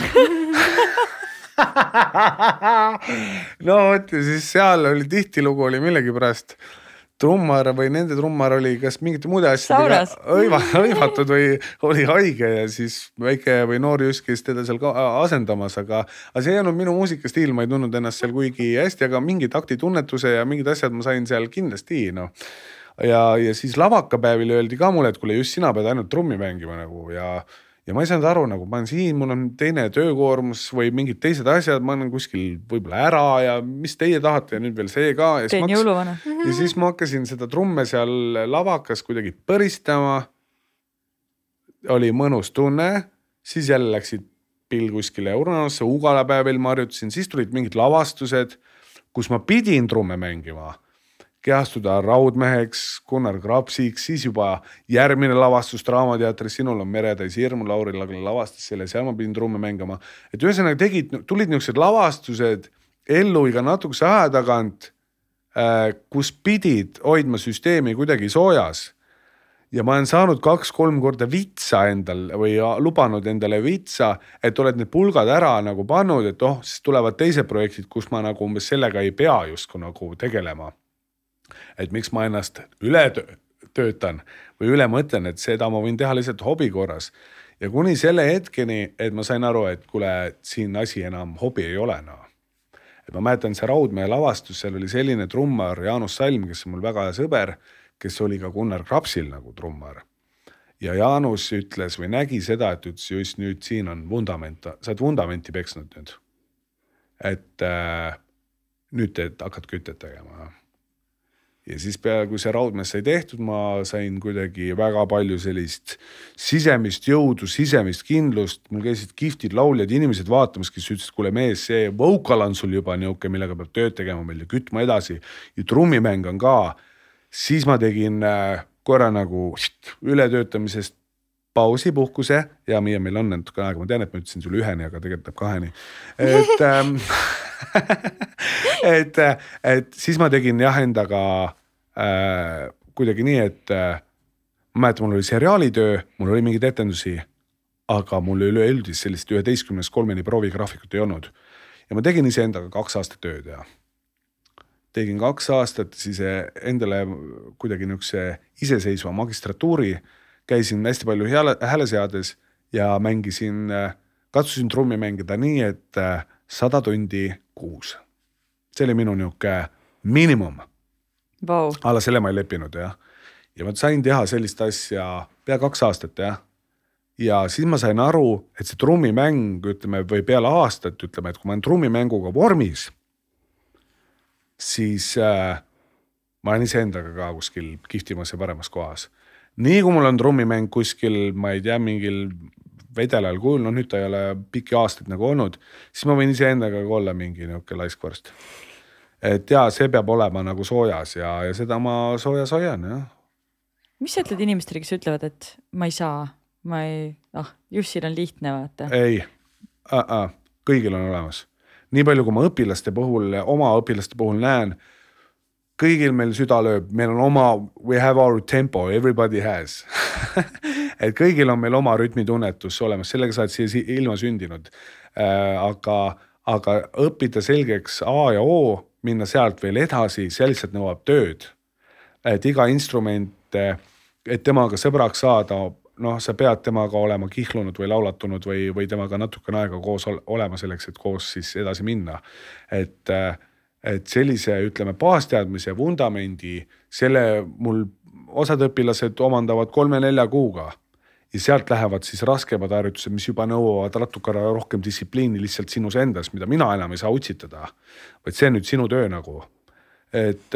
Speaker 4: No võt, siis seal oli tihtilugu oli millegi pärast trummar või nende trummar oli kas mingite muude asjadega õivatud või oli haige ja siis väike või noor Jüskis teda seal asendamas, aga, aga see ei olnud minu muusikastiil, ma ei tundnud ennast seal kuigi hästi, aga mingi taktitunnetuse ja mingid asjad ma sain seal kindlasti, no. Ja, ja siis lavakapäevil öeldi ka mulle, et kuule just sina pead ainult trummi mängima nagu ja Ja ma ei saanud aru, nagu ma olen siin, mul on teine töökoormus või mingid teised asjad, ma olen kuskil võib-olla ära ja mis teie tahate ja nüüd veel see ka. Ja
Speaker 2: Teen jõuluvana.
Speaker 4: Ja siis ma hakkasin seda trumme seal lavakas kuidagi põristama. Oli mõnus tunne, siis jälle läksid pill kuskile Uranosse, Ugalapäevil ma harjutasin, siis tulid mingid lavastused, kus ma pidin trumme mängima. Kehastuda Raudmeheks, Gunnar Krapsiks, siis juba järgmine lavastus Draamateatris, Sinul on meretäis hirmu, Lauri Lagla lavastas selle, seal ma pidin trumme mängima. Et ühesõnaga tegid, tulid niisugused lavastused ellu iga natukese aja tagant kus pidid hoidma süsteemi kuidagi soojas. Ja ma olen saanud kaks-kolm korda vitsa endal või lubanud endale vitsa, et oled need pulgad ära nagu pannud, et oh, siis tulevad teised projektid, kus ma nagu umbes sellega ei pea justkui nagu tegelema. Et miks ma ennast üle töötan või üle mõtlen, et seda ma võin teha lihtsalt hobi korras. Ja kuni selle hetkeni, et ma sain aru, et kuule, siin asi enam hobi ei ole. No. Et ma mäletan see Raudmäe lavastus, seal oli selline trummar Jaanus Salm, kes on mul väga hea sõber, kes oli ka Gunnar Krapsil nagu trummar. Ja Jaanus ütles või nägi seda, et ütles just nüüd siin on vundament, sa oled vundamenti peksnud nüüd. Et äh, nüüd te hakkad kütet tegema. Ja siis peale, kui see Raudmäes sai tehtud, ma sain kuidagi väga palju sellist sisemist jõudu, sisemist kindlust. Mul käisid kihvtid lauljad, inimesed vaatamas, kes ütlesid, kuule mees, see vocal on sul juba niuke, millega peab tööd tegema meil ja kütma edasi. Ja trummimäng on ka. Siis ma tegin korra nagu ületöötamisest pausi, puhkuse ja meie meil on natuke aega. Ma tean, et ma ütlesin sulle üheni, aga tegelikult läheb kaheni. Et, ähm, et, et siis ma tegin jah endaga äh, kuidagi nii, et äh, ma mäletan, mul oli seriaalitöö, mul oli mingid etendusi, aga mul üle üldis sellist üheteistkümnest kolmeni proovigraafikut ei olnud. Ja ma tegin ise endaga kaks aastat tööd ja tegin kaks aastat, siis endale kuidagi niukse iseseisva magistratuuri, käisin hästi palju hääleseades ja mängisin, katsusin trummi mängida nii, et sada tundi kuus. See oli minu niuke minimum.
Speaker 2: Wow.
Speaker 4: Alla selle ma ei leppinud, jah. Ja ma sain teha sellist asja pea kaks aastat, jah. Ja siis ma sain aru, et see trummimäng, ütleme, või peale aastat, ütleme, et kui ma olen trummimänguga vormis, siis äh, ma olen ise endaga ka kuskil kihtimas ja paremas kohas. Nii kui mul on trummimäng kuskil, ma ei tea, mingil vedelal kujul, no nüüd ta ei ole pikki aastaid nagu olnud, siis ma võin ise endaga olla mingi niuke laiskvarst. Et jaa, see peab olema nagu soojas ja, ja seda ma soojas hoian, jah.
Speaker 2: Mis sa ütled inimestele, kes ütlevad, et ma ei saa, ma ei, ah, Jussil on lihtne vaata?
Speaker 4: Ei, uh -uh. kõigil on olemas. Nii palju, kui ma õpilaste puhul, oma õpilaste puhul näen, kõigil meil süda lööb, meil on oma, we have our tempo, everybody has. Et kõigil on meil oma rütmitunnetus olemas, sellega sa oled siia ilma sündinud. Äh, aga, aga õppida selgeks A ja O, minna sealt veel edasi, see lihtsalt nõuab tööd. Et iga instrument, et temaga sõbraks saada, noh, sa pead temaga olema kihlunud või laulatunud või, või temaga natukene aega koos olema selleks, et koos siis edasi minna. Et, et sellise, ütleme, baasteadmise vundamendi, selle mul osad õpilased omandavad kolme-nelja kuuga ja sealt lähevad siis raskemad harjutused, mis juba nõuavad natukene rohkem distsipliini lihtsalt sinus endas, mida mina enam ei saa utsitada, vaid see on nüüd sinu töö nagu. Et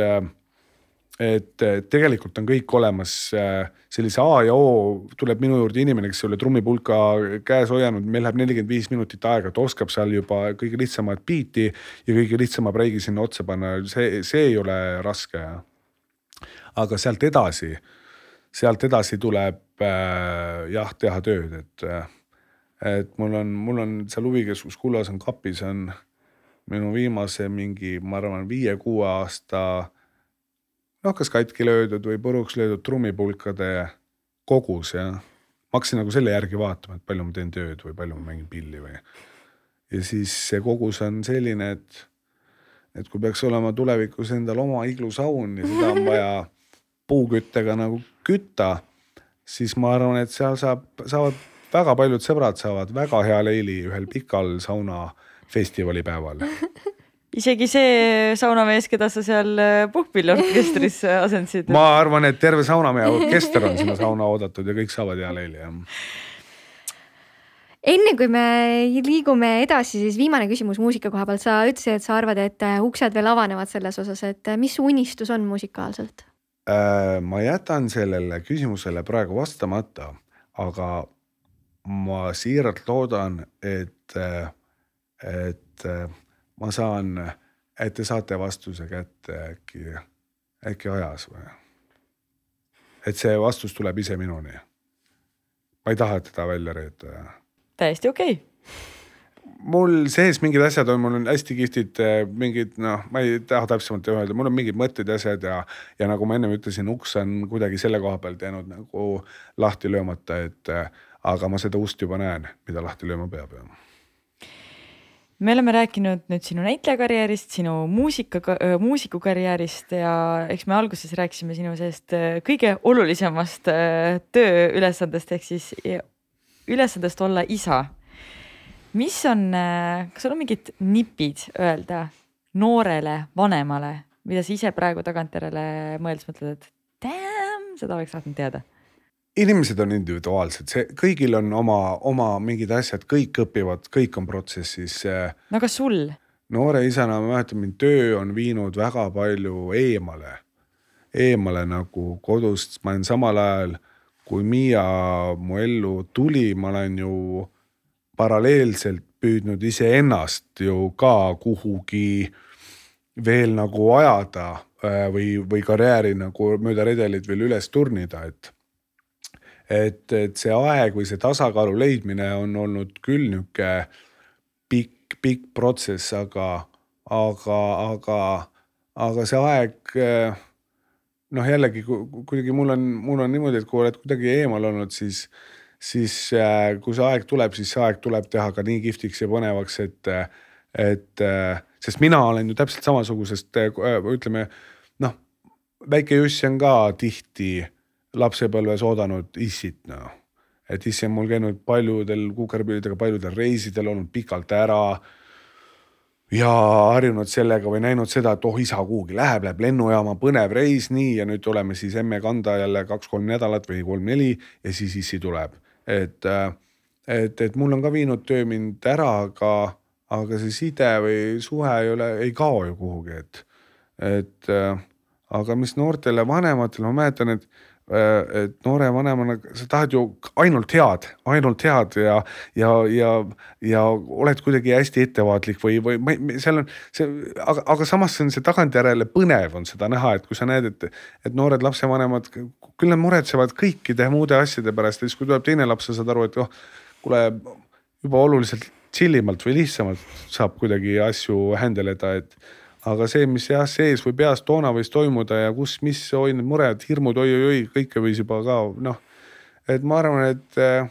Speaker 4: et tegelikult on kõik olemas sellise A ja O, tuleb minu juurde inimene, kes ole trummipulka käes hoianud, meil läheb nelikümmend viis minutit aega, et oskab seal juba kõige lihtsamad biiti ja kõige lihtsama breigi sinna otsa panna, see, see ei ole raske. Aga sealt edasi, sealt edasi tuleb jah, teha tööd, et, et mul on, mul on seal huvikeskus Kullas on kapis, on minu viimase mingi, ma arvan, viie-kuue aasta noh, kas katki löödud või puruks löödud trummipulkade kogus ja ma hakkasin nagu selle järgi vaatama, et palju ma teen tööd või palju ma mängin pilli või. Ja siis see kogus on selline, et, et kui peaks olema tulevikus endal oma iglusaun ja seda on vaja puuküttega nagu kütta, siis ma arvan, et seal saab, saavad väga paljud sõbrad saavad väga hea leili ühel pikal sauna festivalipäeval.
Speaker 2: Isegi see saunamees, keda sa seal puhkpilliorkestris asendasid.
Speaker 4: Ma arvan, et terve saunamehe orkester on sinna sauna oodatud ja kõik saavad hea leili.
Speaker 1: Enne kui me liigume edasi, siis viimane küsimus muusika koha pealt. Sa ütlesid, et sa arvad, et uksed veel avanevad selles osas, et mis unistus on musikaalselt?
Speaker 4: Ma jätan sellele küsimusele praegu vastamata, aga ma siiralt loodan, et, et ma saan, et te saate vastuse kätte äkki, äkki ajas või? Et see vastus tuleb ise minuni. Ma ei taha teda välja reeta.
Speaker 2: Täiesti okei.
Speaker 4: mul sees mingid asjad on, mul on hästi kihvtid mingid, noh, ma ei taha täpsemalt öelda, mul on mingid mõtted asjad ja, ja nagu ma ennem ütlesin, uks on kuidagi selle koha pealt jäänud nagu lahti löömata, et aga ma seda ust juba näen, mida lahti lööma peab.
Speaker 2: Me oleme rääkinud nüüd sinu näitlejakarjäärist, sinu muusika, muusikukarjäärist ja eks me alguses rääkisime sinu sellest kõige olulisemast tööülesandest ehk siis ülesandest olla isa. Mis on, kas on mingid nipid öelda noorele vanemale, mida sa ise praegu tagantjärele mõeldes mõtled, et damn, seda oleks tahtnud teada?
Speaker 4: Inimesed on individuaalsed, see, kõigil on oma, oma mingid asjad, kõik õpivad, kõik on protsessis.
Speaker 2: No kas sul?
Speaker 4: Noore isana, ma mäletan, mind töö on viinud väga palju eemale. Eemale nagu kodust, ma olen samal ajal, kui Miia mu ellu tuli, ma olen ju paralleelselt püüdnud ise ennast ju ka kuhugi veel nagu ajada või, või karjääri nagu mööda redelit veel üles turnida, et, et, et see aeg või see tasakaalu leidmine on olnud küll niuke pikk, pikk protsess, aga, aga, aga, aga see aeg, noh jällegi kuidagi mul on, mul on niimoodi, et kui oled kuidagi eemal olnud, siis siis kui see aeg tuleb, siis see aeg tuleb teha ka nii kihvtiks ja põnevaks, et, et sest mina olen ju täpselt samasugusest, ütleme, noh, väike Jussi on ka tihti lapsepõlves oodanud issit, noh. Et issi on mul käinud paljudel kukerpillidega, paljudel reisidel olnud pikalt ära ja harjunud sellega või näinud seda, et oh, isa kuhugi läheb, läheb lennujaama, põnev reis, nii, ja nüüd tuleme siis emme kanda jälle kaks-kolm nädalat või kolm-neli ja siis issi tuleb. Et, et, et mul on ka viinud töö mind ära, aga, aga see side või suhe ei ole, ei kao ju kuhugi, et, et aga mis noortele vanematele, ma mäletan, et, et noore vanemana sa tahad ju ainult head, ainult head ja, ja, ja, ja oled kuidagi hästi ettevaatlik või, või seal on see, aga, aga samas on see tagantjärele põnev on seda näha, et kui sa näed, et, et noored lapsevanemad, küll nad muretsevad kõikide muude asjade pärast, ja siis kui tuleb teine laps, sa saad aru, et oh, kuule, juba oluliselt chillimalt või lihtsamalt saab kuidagi asju händeleda, et aga see, mis jah sees või peas toona võis toimuda ja kus, mis oi, need mured, hirmud, oi, oi, oi, kõike võis juba ka, noh, et ma arvan, et äh,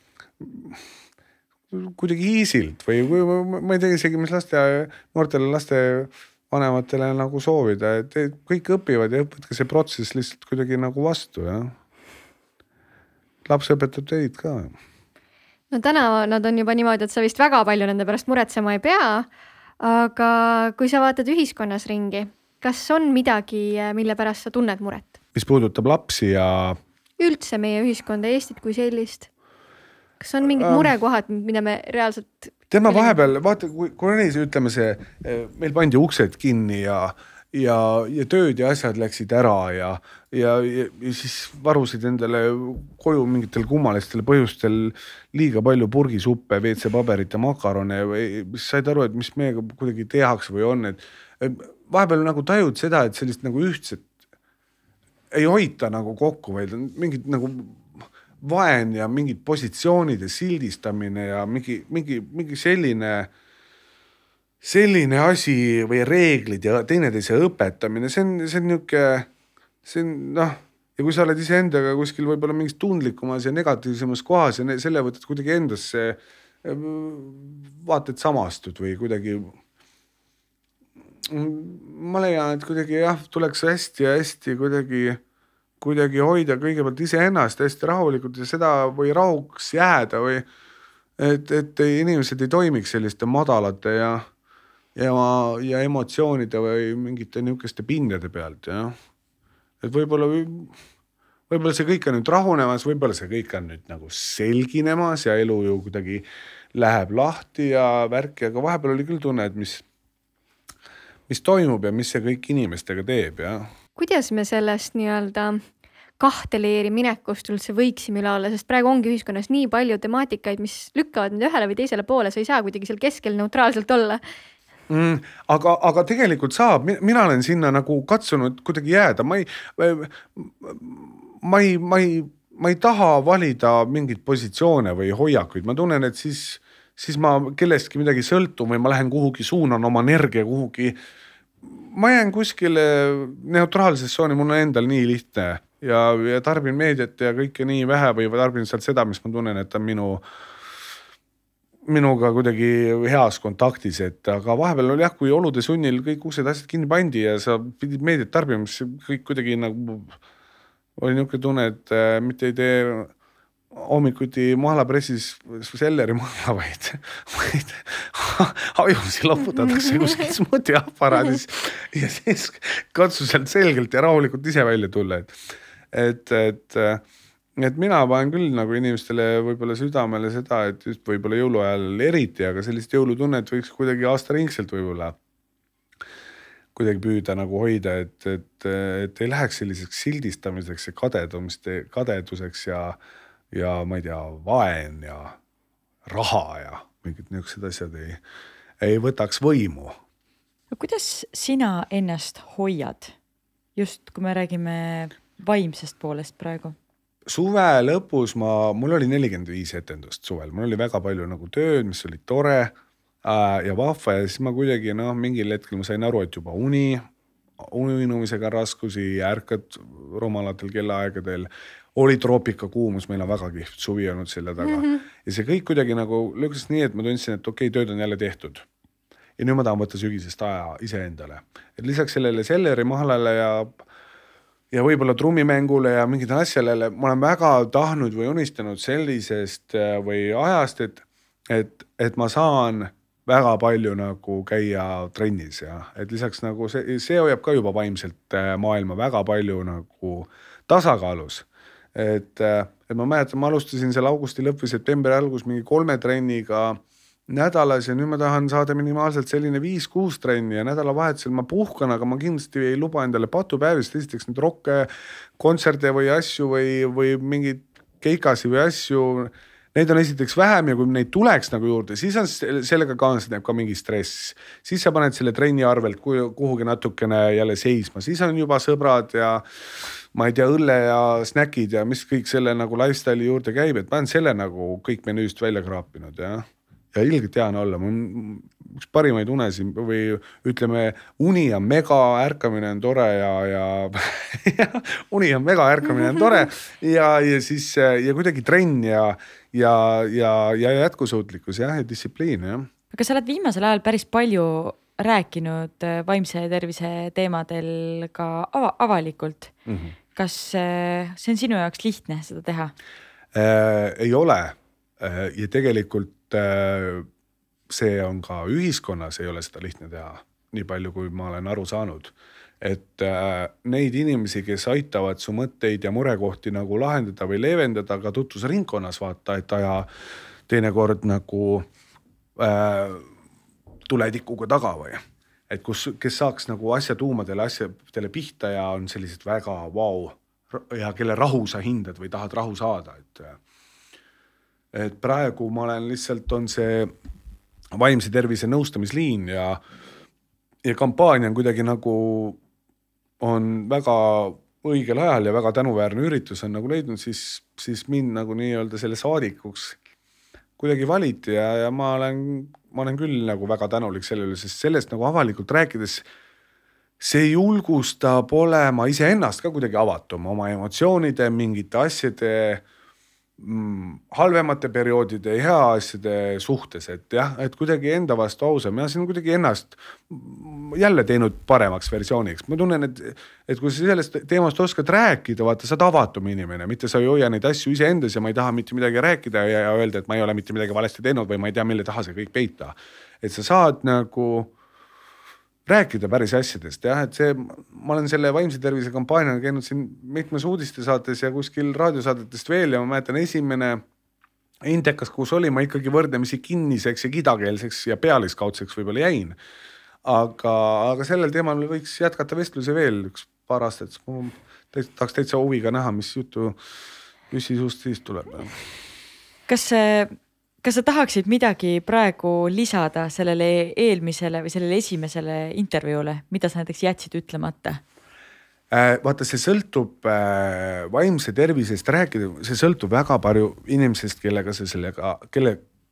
Speaker 4: kuidagi hiisilt või, või ma ei tea isegi, mis laste, noortele laste vanematele nagu soovida, et kõik õpivad ja õpivad ka see protsess lihtsalt kuidagi nagu vastu, jah. Laps õpetab teid ka.
Speaker 1: No täna nad on juba niimoodi, et sa vist väga palju nende pärast muretsema ei pea. Aga kui sa vaatad ühiskonnas ringi, kas on midagi, mille pärast sa tunned muret?
Speaker 4: Mis puudutab lapsi ja...
Speaker 1: Üldse meie ühiskonda, Eestit kui sellist. Kas on mingid ähm, murekohad, mida me reaalselt...
Speaker 4: Tema vahepeal, vaata, kui, kui oli see, ütleme see, meil pandi uksed kinni ja, ja, ja tööd ja asjad läksid ära ja, ja, ja, ja siis varusid endale koju mingitel kummalistel põhjustel liiga palju purgisuppe, V C paberit ja makarone või said aru, et mis meiega kuidagi tehakse või on, et vahepeal nagu tajud seda, et sellist nagu ühtset ei hoita nagu kokku, vaid mingid nagu vaen ja mingid positsioonid ja sildistamine ja mingi, mingi, mingi selline selline asi või reeglid ja teineteise õpetamine, see on, see on niuke, see on, noh, ja kui sa oled ise endaga kuskil võib-olla mingis tundlikumas ja negatiivsemas kohas ja selle võtad kuidagi endasse, vaatad samastud või kuidagi, ma leian, et kuidagi jah, tuleks hästi ja hästi kuidagi, kuidagi hoida kõigepealt ise ennast hästi rahulikult ja seda või rahuks jääda või et, et inimesed ei toimiks selliste madalate ja ja, ja emotsioonide või mingite niukeste pindade pealt, jah. Et võib-olla, võib-olla see kõik on nüüd rahunemas, võib-olla see kõik on nüüd nagu selginemas ja elu ju kuidagi läheb lahti ja värki, aga vahepeal oli küll tunne, et mis, mis toimub ja mis see kõik inimestega teeb, jah.
Speaker 1: Kuidas me sellest nii-öelda kahte leeri minekust üldse võiksime üle olla, sest praegu ongi ühiskonnas nii palju temaatikaid, mis lükkavad nüüd ühele või teisele poole, sa ei saa kuidagi seal keskel neutraalselt olla.
Speaker 4: Mm, aga, aga tegelikult saab, mina olen sinna nagu katsunud kuidagi jääda, ma ei, ma ei, ma ei, ma ei taha valida mingit positsioone või hoiakuid, ma tunnen, et siis siis ma kellestki midagi sõltun või ma lähen kuhugi, suunan oma energia kuhugi. Ma jään kuskile neutraalses tsooni, mul on endal nii lihtne ja, ja tarbin meediat ja kõike nii vähe või tarbin sealt seda, mis ma tunnen, et on minu, minuga kuidagi heas kontaktis, et aga vahepeal oli jah, kui olude sunnil kõik uksed asjad kinni pandi ja sa pidid meediat tarbima, siis kõik kuidagi nagu oli niisugune tunne, et mitte ei tee hommikuti mahlapressis selleri mahla, vaid, vaid ajusi loputatakse kuskil smuti aparaadis ja siis katsu sealt selgelt ja rahulikult ise välja tulla. Et, et, et, et mina panen küll nagu inimestele võib-olla südamele seda, et just võib-olla jõuluajal eriti, aga sellist jõulutunnet võiks kuidagi aastaringselt võib-olla kuidagi püüda nagu hoida, et, et, et ei läheks selliseks sildistamiseks ja kadeduseks ja ja ma ei tea, vaen ja raha ja mingid niisugused asjad ei, ei võtaks võimu.
Speaker 2: No, kuidas sina ennast hoiad? Just kui me räägime vaimsest poolest praegu.
Speaker 4: Suve lõpus ma, mul oli nelikümmend viis etendust suvel. Mul oli väga palju nagu tööd, mis oli tore ja vahva ja siis ma kuidagi, noh, mingil hetkel ma sain aru, et juba uni, uinumisega raskusi, ärkad rumalatel kellaaegadel, oli troopika kuumus, meil on väga kihvt suvi olnud selle taga. Mm-hmm. Ja see kõik kuidagi nagu lükkas nii, et ma tundsin, et okei, tööd on jälle tehtud. Ja nüüd ma tahan võtta sügisest aja ise endale. Et lisaks sellele selleri mahlale ja, ja võib-olla trummimängule ja mingid asjale, ma olen väga tahtnud või unistanud sellisest või ajast, et, et, et ma saan väga palju nagu käia trennis. Ja. Et lisaks nagu see, see hoiab ka juba vaimselt maailma väga palju nagu tasakaalus. Et, et ma mäletan, ma alustasin seal augusti lõpp või septembri algus mingi kolme trenniga nädalas ja nüüd ma tahan saada minimaalselt selline viis kuus trenni ja nädalavahetusel ma puhkan, aga ma kindlasti ei luba endale patupäevist, esiteks nüüd rokke, kontserte või asju või, või mingid keikasi või asju. Neid on esiteks vähem ja kui neid tuleks nagu juurde, siis on sellega kaasneb ka mingi stress. Siis sa paned selle trenni arvelt kuhugi natukene jälle seisma, siis on juba sõbrad ja ma ei tea, õlle ja snäkid ja mis kõik selle nagu lifestyle'i juurde käib, et ma olen selle nagu kõik menüüst välja kraapinud ja, ja ilgelt hea on olla. Mul üks parimaid unesi või ütleme, uni on mega, ärkamine on tore ja, ja uni on mega, ärkamine on tore ja, ja siis ja kuidagi trenn ja, ja, ja, ja jätkusuutlikkus ja, ja distsipliin. Ja.
Speaker 2: Aga sa oled viimasel ajal päris palju rääkinud vaimse tervise teemadel ka ava- avalikult. Mm-hmm. Kas see on sinu jaoks lihtne seda teha?
Speaker 4: Äh, ei ole. Äh, ja tegelikult äh, see on ka ühiskonnas, ei ole seda lihtne teha. Nii palju, kui ma olen aru saanud. Et äh, neid inimesi, kes aitavad su mõtteid ja murekohti nagu lahendada või leevendada ka tutvusringkonnas vaata, et aja teinekord nagu äh, tuletikuga taga või. Et kus, kes saaks nagu asja tuumadele, asjadele pihta ja on sellised väga vau ja kelle rahu sa hindad või tahad rahu saada. Et, et praegu ma olen lihtsalt, on see vaimse tervise nõustamisliin ja, ja kampaania on kuidagi nagu on väga õigel ajal ja väga tänuväärne üritus on nagu leidnud, siis, siis mind nagu nii-öelda selle saadikuks kuidagi valiti ja, ja ma olen, ma olen küll nagu väga tänulik sellele, sest sellest nagu avalikult rääkides see julgustab olema ise ennast ka kuidagi avatum oma emotsioonide, mingite asjade, mm, halvemate perioodide ja hea asjade suhtes, et jah, et kuidagi enda vastu ausam ja see on kuidagi ennast jälle teinud paremaks versiooniks. Ma tunnen, et, et kui sa sellest teemast oskad rääkida, vaata, sa oled avatum inimene, mitte sa ei hoia neid asju ise endas ja ma ei taha mitte midagi rääkida ja, ja öelda, et ma ei ole mitte midagi valesti teinud või ma ei tea, mille taha see kõik peita. Et sa saad nagu rääkida päris asjadest, jah, et see, ma olen selle vaimse tervise kampaania käinud siin mitmes uudistesaates ja kuskil raadiosaadetest veel ja ma mäletan esimene intekas, kus oli, ma ikkagi võrdlemisi kinniseks ja kidakeelseks ja pealiskaudseks võib-olla jäin. Aga, aga sellel teemal võiks jätkata vestluse veel üks paar aastat. Ma tahaks täitsa huviga näha, mis jutu Jüssi suust siis tuleb.
Speaker 2: Kas see Kas sa tahaksid midagi praegu lisada sellele eelmisele või sellele esimesele intervjuule, mida sa näiteks jätsid ütlemata?
Speaker 4: Vaata, see sõltub vaimse tervisest rääkida, see sõltub väga palju inimesest, kellega sa sellega, kelle,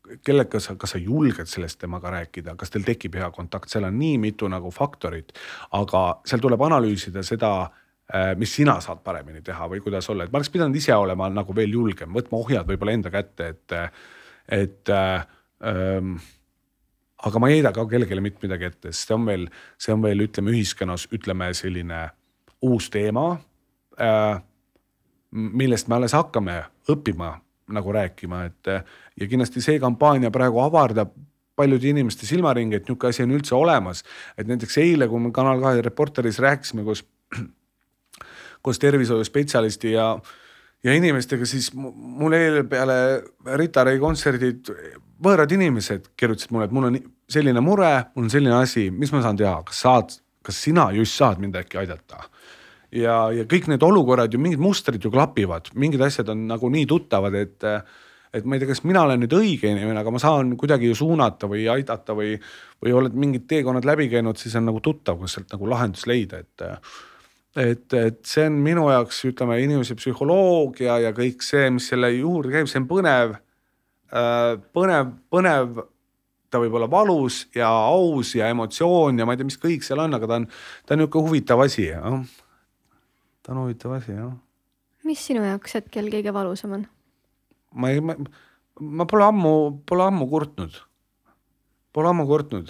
Speaker 4: kellega sa, kas sa julged sellest temaga rääkida, kas teil tekib hea kontakt, seal on nii mitu nagu faktorit, aga seal tuleb analüüsida seda, mis sina saad paremini teha või kuidas olla, et ma oleks pidanud ise olema nagu veel julgem, võtma ohjad võib-olla enda kätte, et, et ähm, aga ma ei heida ka kellegele mitte midagi ette, see on veel, see on veel, ütleme, ühiskonnas, ütleme selline uus teema, äh, millest me alles hakkame õppima nagu rääkima, et ja kindlasti see kampaania praegu avardab paljude inimeste silmaringi, et niisugune asi on üldse olemas, et näiteks eile, kui me Kanal kahe reporteris rääkisime koos, koos tervishoiuspetsialisti ja, ja inimestega, siis mul eile peale Ritarei kontserdid võõrad inimesed kirjutasid mulle, et mul on selline mure, mul on selline asi, mis ma saan teha, kas saad, kas sina just saad mind äkki aidata? Ja, ja kõik need olukorrad ju mingid mustrid ju klapivad, mingid asjad on nagu nii tuttavad, et, et ma ei tea, kas mina olen nüüd õige inimene, aga ma saan kuidagi ju suunata või aidata või, või oled mingid teekonnad läbi käinud, siis on nagu tuttav, kus sealt nagu lahendus leida, et, et, et see on minu jaoks, ütleme, inimese psühholoogia ja kõik see, mis selle juurde käib, see on põnev, põnev, põnev, ta võib olla valus ja aus ja emotsioon ja ma ei tea, mis kõik seal on, aga ta on, ta on niisugune huvitav asi, jah. Ta on huvitav asi, jah.
Speaker 1: Mis sinu jaoks hetkel kõige valusam on?
Speaker 4: Ma, ei, ma, ma pole ammu, pole ammu kurtnud. Pole ammu kurtnud.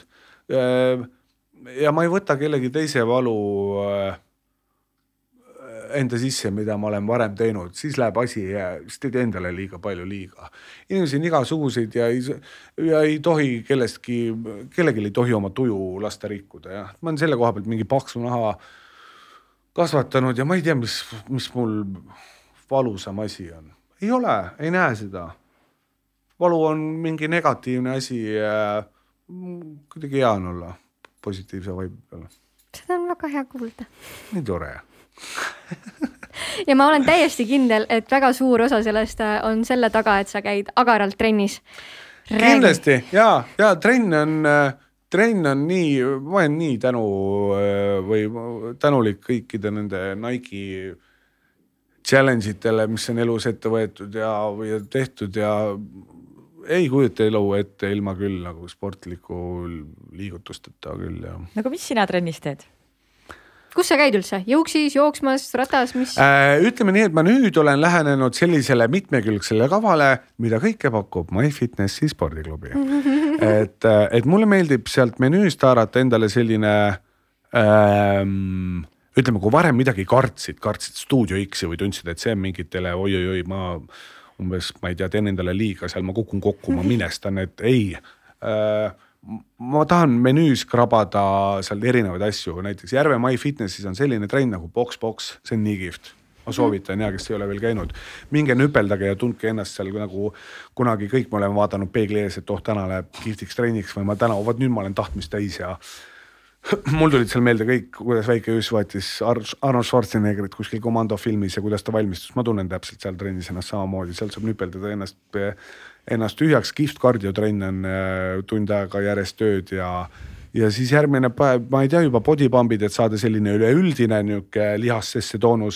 Speaker 4: Ja ma ei võta kellegi teise valu enda sisse, mida ma olen varem teinud. Siis läheb asi ja siis teed endale liiga palju liiga. Inimesi on igasuguseid ja ei, ja ei tohi kellestki, kellegi ei tohi oma tuju lasta rikkuda. Ja. Ma olen selle koha pealt mingi paksu naha kasvatanud ja ma ei tea, mis, mis mul valusam asi on. Ei ole, ei näe seda. Valu on mingi negatiivne asi ja kuidagi hea on olla positiivse vaibu peale.
Speaker 1: Seda on väga hea kuulda.
Speaker 4: Nii tore.
Speaker 1: Ja ma olen täiesti kindel, et väga suur osa sellest on selle taga, et sa käid agaralt trennis. Räägi.
Speaker 4: Kindlasti, jaa, jaa, trenn on... Trenn on nii, ma olen nii tänu või tänulik kõikide nende Nike challenge-itele, mis on elus ette võetud ja või tehtud ja ei kujuta elu ette ilma küll nagu sportliku liigutusteta küll. Ja.
Speaker 2: Nagu mis sina trennis teed?
Speaker 1: Kus sa käid üldse? Jõuksis, jooksmas, ratas, mis?
Speaker 4: Äh, ütleme nii, et ma nüüd olen lähenenud sellisele mitmekülgsele kavale, mida kõike pakub MyFitnessi spordiklubi. et, et mulle meeldib sealt menüüst haarata endale selline, ähm, ütleme, kui varem midagi kartsid, kartsid Studio X või tundsid, et see on mingitele, oi, oi, oi, ma umbes, ma ei tea, teen endale liiga, seal ma kukun kokku, ma minestan, et ei, äh, ma tahan menüüs krabada seal erinevaid asju, näiteks Järve MyFitnessis on selline trenn nagu box-box, see on nii kift. Ma soovitan ja kes ei ole veel käinud. Minge nüpeldage ja tundke ennast seal nagu kunagi kõik me oleme vaadanud peegli ees, et oh, täna läheb kihvtiks treeniks või ma täna, vaat nüüd ma olen tahtmist täis ja mul tulid seal meelde kõik, kuidas väike Jüss võetis Arnold Schwarzeneggerit kuskil Komando filmis ja kuidas ta valmistus. Ma tunnen täpselt seal trennis ennast samamoodi, seal saab nüpeldada ennast ennast tühjaks, kift kardiotrenn on tund aega järjest tööd ja, ja siis järgmine päev, ma ei tea juba bodypumpid, et saada selline üleüldine niuke lihassesse toonus.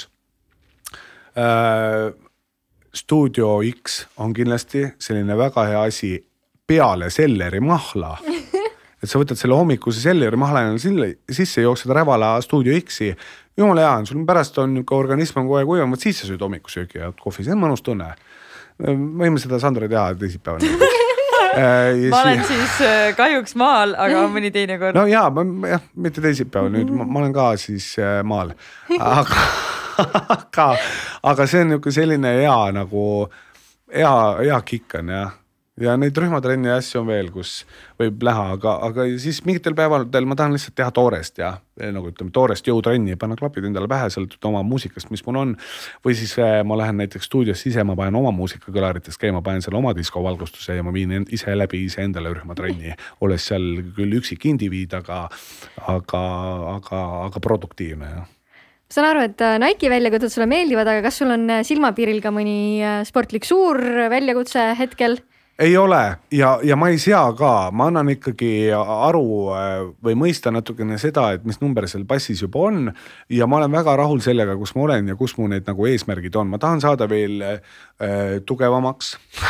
Speaker 4: Äh, Studio X on kindlasti selline väga hea asi peale selleri mahla. Et sa võtad selle hommikuse selleri mahla sisse, jooksed rävala Studio X-i. Jumala hea on, sul pärast on niuke organism on kohe kuivam, võt siis sa sööd hommikusööki ja kohvi, see on mõnus tunne. Võime seda Sandra teha teisipäeval.
Speaker 2: ma olen siis kahjuks maal, aga mõni teine kord.
Speaker 4: No jaa, ma, jah, mitte teisipäeval nüüd, ma, ma olen ka siis maal. Aga, aga, aga see on niuke selline hea nagu, hea, hea kikk on, jah. Ja neid rühmatrenni asju on veel, kus võib läha, aga, aga siis mingitel päevadel ma tahan lihtsalt teha toorest ja nagu ütleme, toorest jõutrenni ja panna klapid endale pähe sealt oma muusikast, mis mul on. Või siis ma lähen näiteks stuudios ise, ma panen oma muusikakõlarites käima, panen seal oma diskovalgustuse ja ma viin ise läbi ise endale rühmatrenni. Oles seal küll üksik indiviid, aga, aga, aga, aga produktiivne. Ja.
Speaker 1: Saan aru, et Nike väljakutsed sulle meeldivad, aga kas sul on silmapiiril ka mõni sportlik suur väljakutse hetkel?
Speaker 4: ei ole ja, ja ma ei sea ka, ma annan ikkagi aru või mõista natukene seda, et mis number seal passis juba on ja ma olen väga rahul sellega, kus ma olen ja kus mu need nagu eesmärgid on. Ma tahan saada veel äh, tugevamaks,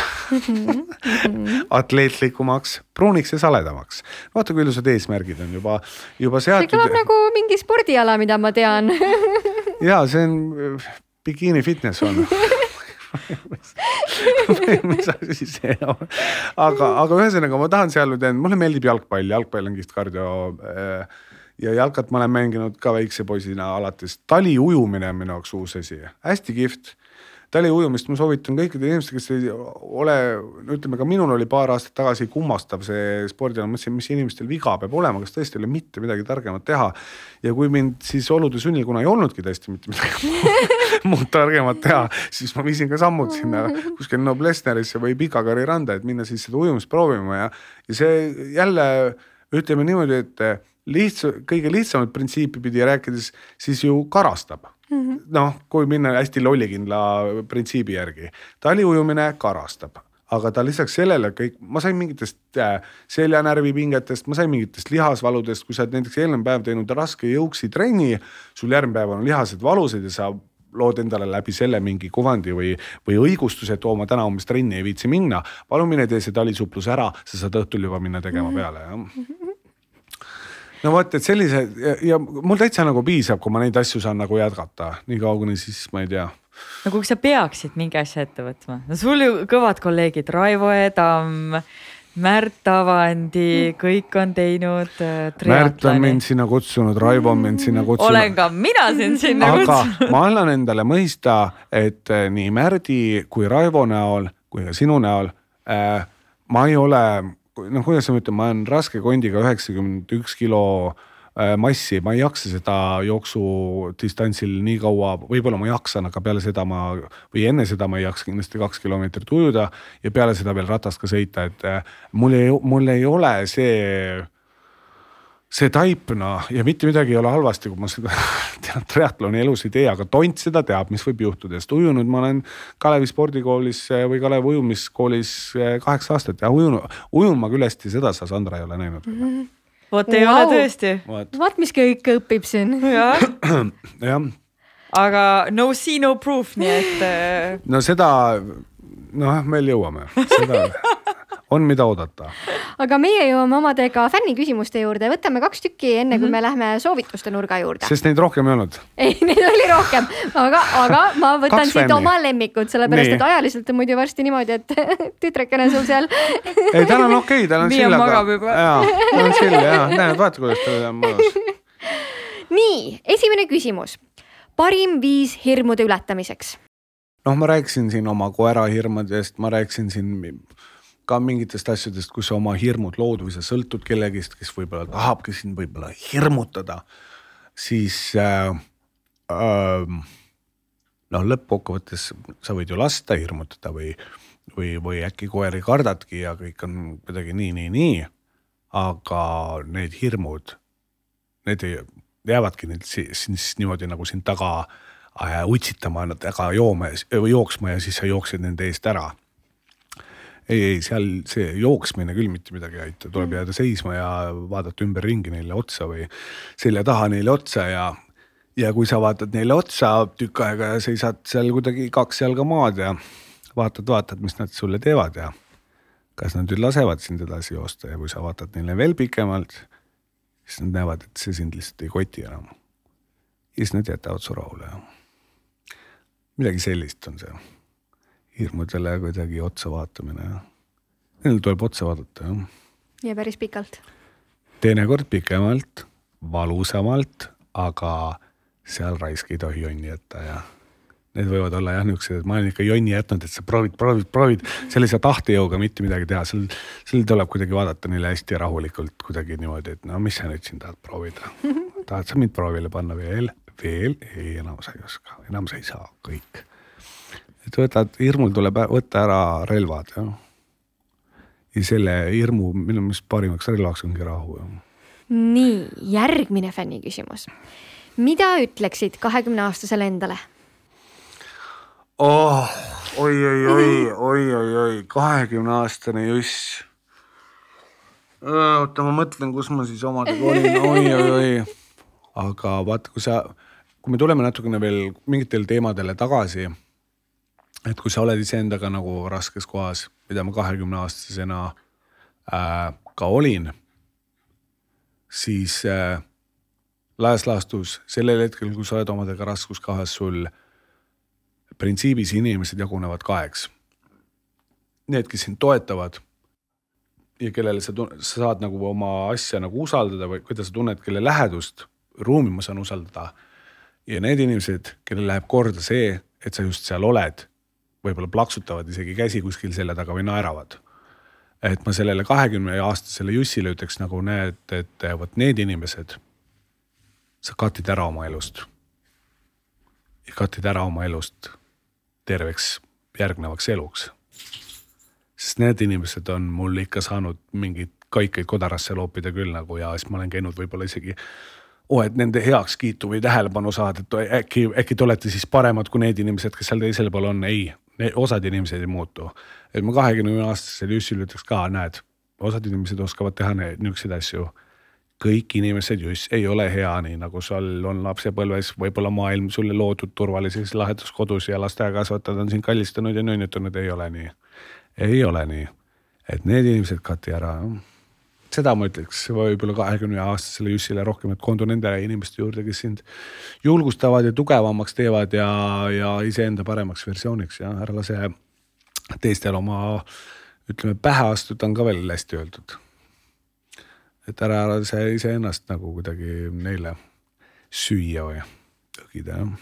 Speaker 4: atleetlikumaks, pruuniks ja saledamaks. Vaata, kui ilusad eesmärgid on juba, juba seatud.
Speaker 1: See kõlab nagu mingi spordiala, mida ma tean.
Speaker 4: Jaa, see on bikiini fitness on. mis asi see on. Aga, aga ühesõnaga ma tahan seal nüüd, mulle meeldib jalgpall, jalgpall on kihvt kardio ja jalkat ma olen mänginud ka väikse poisina alates. Tali ujumine on minu jaoks uus asi, hästi kihvt. Tali ujumist ma soovitan kõikide inimeste, kes ei ole, ütleme ka minul oli paar aastat tagasi kummastav see spordiala, mõtlesin, mis inimestel viga peab olema, kas tõesti ei ole mitte midagi targemat teha. Ja kui mind siis olude sunnil, kuna ei olnudki tõesti mitte midagi muud targemat teha, siis ma viisin ka sammud sinna kuskil Noblessnerisse või Pikakari randa, et minna siis seda ujumist proovima ja, ja see jälle ütleme niimoodi, et lihtsa, kõige lihtsamat printsiipi pidi rääkides siis ju karastab. Mm-hmm. Noh, kui minna hästi lollikindla printsiibi järgi. Tali ujumine karastab, aga ta lisaks sellele kõik, ma sain mingitest äh, seljanärvi pingetest, ma sain mingitest lihasvaludest, kui sa oled näiteks eelmine päev teinud raske jõuksi trenni, sul järgmine päev on lihased valused ja sa lood endale läbi selle mingi kuvandi või, või õigustuse, et oo, ma täna umbes trenni ei viitsi minna, palun mine tee see talisuplus ära, sa saad õhtul juba minna tegema peale, jah. No võt, et sellise ja, ja mul täitsa nagu piisab, kui ma neid asju saan nagu jätkata. Nii kauguni siis ma ei tea.
Speaker 2: No kui sa peaksid mingi asja ette võtma. No sul ju kõvad kolleegid Raivo Edam, Märt Avandi, kõik on teinud triatlani.
Speaker 4: Märt on mind sinna kutsunud, Raivo on mind sinna kutsunud.
Speaker 2: Olen ka mina sind sinna kutsunud.
Speaker 4: Aga ma annan endale mõista, et nii Märdi kui Raivo näol, kui ka sinu näol, äh, ma ei ole... noh, kuidas ma ütlen, ma olen raske kondiga üheksakümmend üks kilo massi, ma ei jaksa seda jooksu distantsil nii kaua, võib-olla ma jaksan, aga peale seda ma, või enne seda ma ei jaksa kindlasti kaks kilomeetrit ujuda ja peale seda veel ratast ka sõita, et mul ei, mul ei ole see, see taip, no, ja mitte midagi ei ole halvasti, kui ma seda triatloni elus ei tee, aga tont seda teab, mis võib juhtuda, sest ujunud ma olen Kalevi spordikoolis või Kalevi ujumiskoolis kaheksa aastat ja ujun, ujun ma küll hästi, seda sa, Sandra, ei ole näinud.
Speaker 2: Mm-hmm. Vot ei wow. ole tõesti.
Speaker 1: Vaat, mis kõik õpib siin.
Speaker 2: Ja.
Speaker 4: ja.
Speaker 2: Aga no see, no proof, nii et...
Speaker 4: No seda, noh, meil jõuame. Seda on mida oodata.
Speaker 1: Aga meie jõuame omadega fänni küsimuste juurde. Võtame kaks tükki enne, kui me lähme soovituste nurga juurde.
Speaker 4: Sest neid rohkem ei olnud.
Speaker 1: Ei, neid oli rohkem. Aga, aga ma võtan kaks siit fänni. Oma lemmikud, sellepärast, nii. Et ajaliselt on muidu varsti niimoodi, et tütrekene sul seal.
Speaker 4: Ei, tal on okei, tal on
Speaker 2: Nii
Speaker 4: sillaga.
Speaker 2: on magab juba.
Speaker 4: Jaa, tal on sill, jaa. Näed, vaata, kuidas ta on mõnus.
Speaker 1: Nii, esimene küsimus. Parim viis hirmude ületamiseks?
Speaker 4: Noh, ma rääkisin siin oma koera hirmudest, ma rääkisin siin ka mingitest asjadest, kus oma hirmud lood või sa sõltud kellegist, kes võib-olla tahabki siin võib-olla hirmutada, siis äh, äh, noh, lõppkokkuvõttes sa võid ju lasta hirmutada või, või, või äkki koeri kardadki ja kõik on kuidagi nii, nii, nii, aga need hirmud, need jäävadki need siis niimoodi nagu siin taga äh, utsitama, taga joome, või jooksma ja siis sa jooksid nende eest ära. Ei, ei, seal see jooksmine küll mitte midagi aita, tuleb jääda seisma ja vaadata ümber ringi neile otsa või selja taha neile otsa ja, ja kui sa vaatad neile otsa tükk aega ja seisad seal kuidagi kaks jalga maad ja vaatad, vaatad, mis nad sulle teevad ja kas nad nüüd lasevad sind edasi joosta ja kui sa vaatad neile veel pikemalt, siis nad näevad, et see sind lihtsalt ei koti enam. Ja siis nad jätavad su rahule. Midagi sellist on see. Hirmudele kuidagi otsa vaatamine. Neil tuleb otsa vaadata. Ja,
Speaker 1: ja päris pikalt.
Speaker 4: Teinekord pikemalt, valusamalt, aga seal raisk ei tohi jonni jätta ja need võivad olla jah niisugused, et ma olen ikka jonni jätnud, et sa proovid, proovid, proovid sellise tahtejõuga mitte midagi teha. Seal, seal tuleb kuidagi vaadata neile hästi rahulikult kuidagi niimoodi, et no mis sa nüüd siin tahad proovida? Tahad sa mind proovile panna veel? Veel? Ei, enam sa ei oska. Enam sa ei saa kõik. Et võtad, hirmul tuleb võtta ära relvad. Ja, ja selle hirmu minu mis parimaks relvaks ongi rahu. Ja.
Speaker 1: Nii, järgmine fänni küsimus. Mida ütleksid kahekümne aastasele endale?
Speaker 4: Oh, oi, oi, oi, oi, oi, oi, kahekümne aastane juss. Oota, ma mõtlen, kus ma siis omadega olin, oi, oi, oi. Aga vaata, kui sa, kui me tuleme natukene veel mingitel teemadele tagasi, et kui sa oled iseendaga nagu raskes kohas, mida ma kahekümne aastasena äh, ka olin, siis äh, laias laastus sellel hetkel, kui sa oled omadega raskuskohas, sul printsiibis inimesed jagunevad kaheks. Need, kes sind toetavad ja kellele sa, sa saad nagu oma asja nagu usaldada või kuidas sa tunned, kelle lähedust, ruumi ma saan usaldada. Ja need inimesed, kellel läheb korda see, et sa just seal oled, võib-olla plaksutavad isegi käsi kuskil selle taga või naeravad. Et ma sellele kahekümne aastasele jussile ütleks nagu need, et võt need inimesed, sa katid ära oma elust. Ja katid ära oma elust terveks järgnevaks eluks. Sest need inimesed on mul ikka saanud mingid kaikaid kodarasse loopida küll nagu ja siis ma olen käinud võib-olla isegi oh, et nende heaks kiitu või tähelepanu saada, et äkki, äkki te olete siis paremad kui need inimesed, kes seal teisel pool on. Ei, osad inimesed ei muutu. Et ma kahekümne aastasel Jussil ütleks ka, näed, osad inimesed oskavad teha niisuguseid asju. Kõik inimesed just ei ole hea nii, nagu sul on lapsepõlves, võib-olla maailm sulle loodud turvalises lahetus kodus ja lasteaia kasvatad on siin kallistanud ja nöönitanud, ei ole nii. Ei ole nii, et need inimesed kati ära. Seda ma ütleks võib-olla kahekümne aastasele Jussile rohkem, et koondu nende inimeste juurde, kes sind julgustavad ja tugevamaks teevad ja, ja iseenda paremaks versiooniks ja ära lase teistel oma, ütleme, pähe astuda on ka veel hästi öeldud. Et ära see ise ennast nagu kuidagi neile süüa või õgida, jah.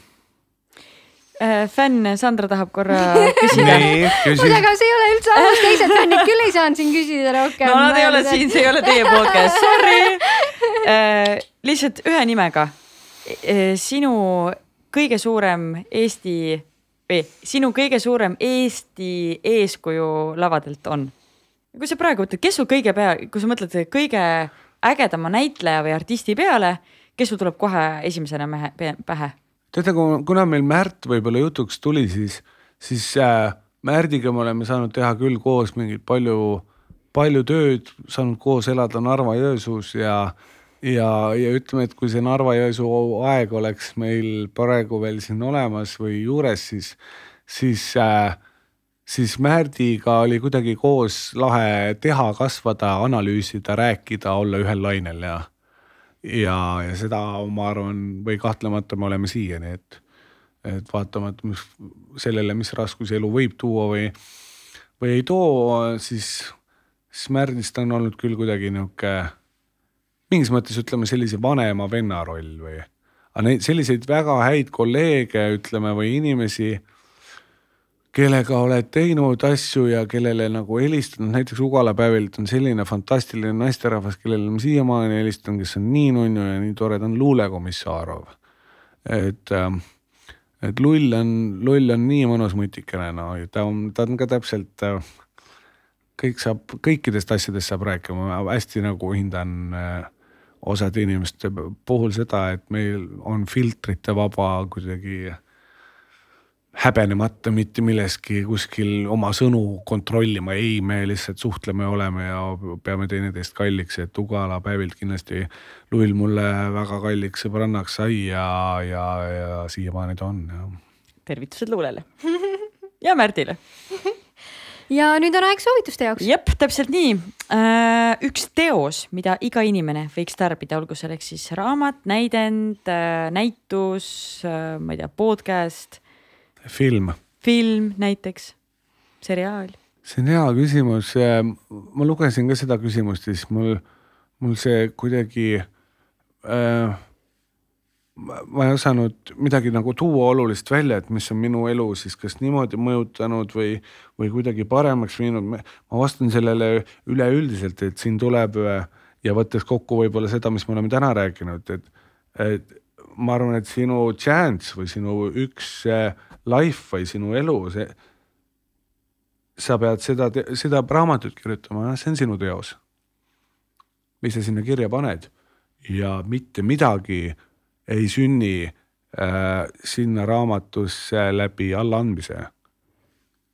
Speaker 2: Fänn Sandra tahab korra küsida.
Speaker 1: Aga see ei ole üldse aus, teised fännid küll ei saanud siin küsida rohkem.
Speaker 2: No nad ei ole siin, see ei ole teie podcast, sorry. Lihtsalt ühe nimega. Sinu kõige suurem Eesti, või sinu kõige suurem Eesti eeskuju lavadelt on. Kui sa praegu mõtled, kes sul kõige pea, kui sa mõtled kõige ägedama näitleja või artisti peale, kes sul tuleb kohe esimesena mehe, pähe?
Speaker 4: Teate, kuna meil Märt võib-olla jutuks tuli, siis, siis äh, Märdiga me oleme saanud teha küll koos mingid palju, palju tööd, saanud koos elada Narva-Jõesuus ja, ja, ja ütleme, et kui see Narva-Jõesuu aeg oleks meil praegu veel siin olemas või juures, siis, siis, äh, siis Märdiga oli kuidagi koos lahe teha, kasvada, analüüsida, rääkida, olla ühel lainel ja Ja, ja seda ma arvan, või kahtlemata me oleme siiani, et, et vaatama, et mis, sellele, mis raskusi elu võib tuua või, või ei too, siis, siis Märdist on olnud küll kuidagi niuke, mingis mõttes ütleme sellise vanema venna roll või aga neid, selliseid väga häid kolleege, ütleme, või inimesi, kellega oled teinud asju ja kellele nagu helistanud, näiteks Ugala Päevilt on selline fantastiline naisterahvas, kellele ma siiamaani helistan, kes on nii nunnu ja nii tore, ta on Luule Komissarov. Et, et lull on, lull on nii mõnus mutikene, no, ta on, ta on ka täpselt, kõik saab, kõikidest asjadest saab rääkima, ma hästi nagu hindan osad inimeste puhul seda, et meil on filtrite vaba kuidagi häbenemata mitte milleski kuskil oma sõnu kontrollima. Ei, me lihtsalt suhtleme, oleme ja peame teineteist kalliks, et Ugala Päevilt kindlasti Luil mulle väga kalliks sõbrannaks sai ja, ja, ja siiamaani ta on. Ja.
Speaker 2: Tervitused Luulele. Ja Märdile.
Speaker 1: Ja nüüd on aeg soovituste jaoks.
Speaker 2: Jep, täpselt nii. Üks teos, mida iga inimene võiks tarbida, olgu selleks siis raamat, näidend, näitus, ma ei tea, podcast,
Speaker 4: Film.
Speaker 2: Film näiteks, seriaal.
Speaker 4: See on hea küsimus. Ma lugesin ka seda küsimust, siis mul, mul see kuidagi, äh, ma ei osanud midagi nagu tuua olulist välja, et mis on minu elu siis kas niimoodi mõjutanud või, või kuidagi paremaks viinud. Ma vastan sellele üleüldiselt, et siin tuleb ja võttes kokku võib-olla seda, mis me oleme täna rääkinud, et, et ma arvan, et sinu chance või sinu üks life või sinu elu, see, sa pead seda, seda raamatut kirjutama, see on sinu teos. Mis sa sinna kirja paned ja mitte midagi ei sünni äh, sinna raamatusse läbi allaandmise.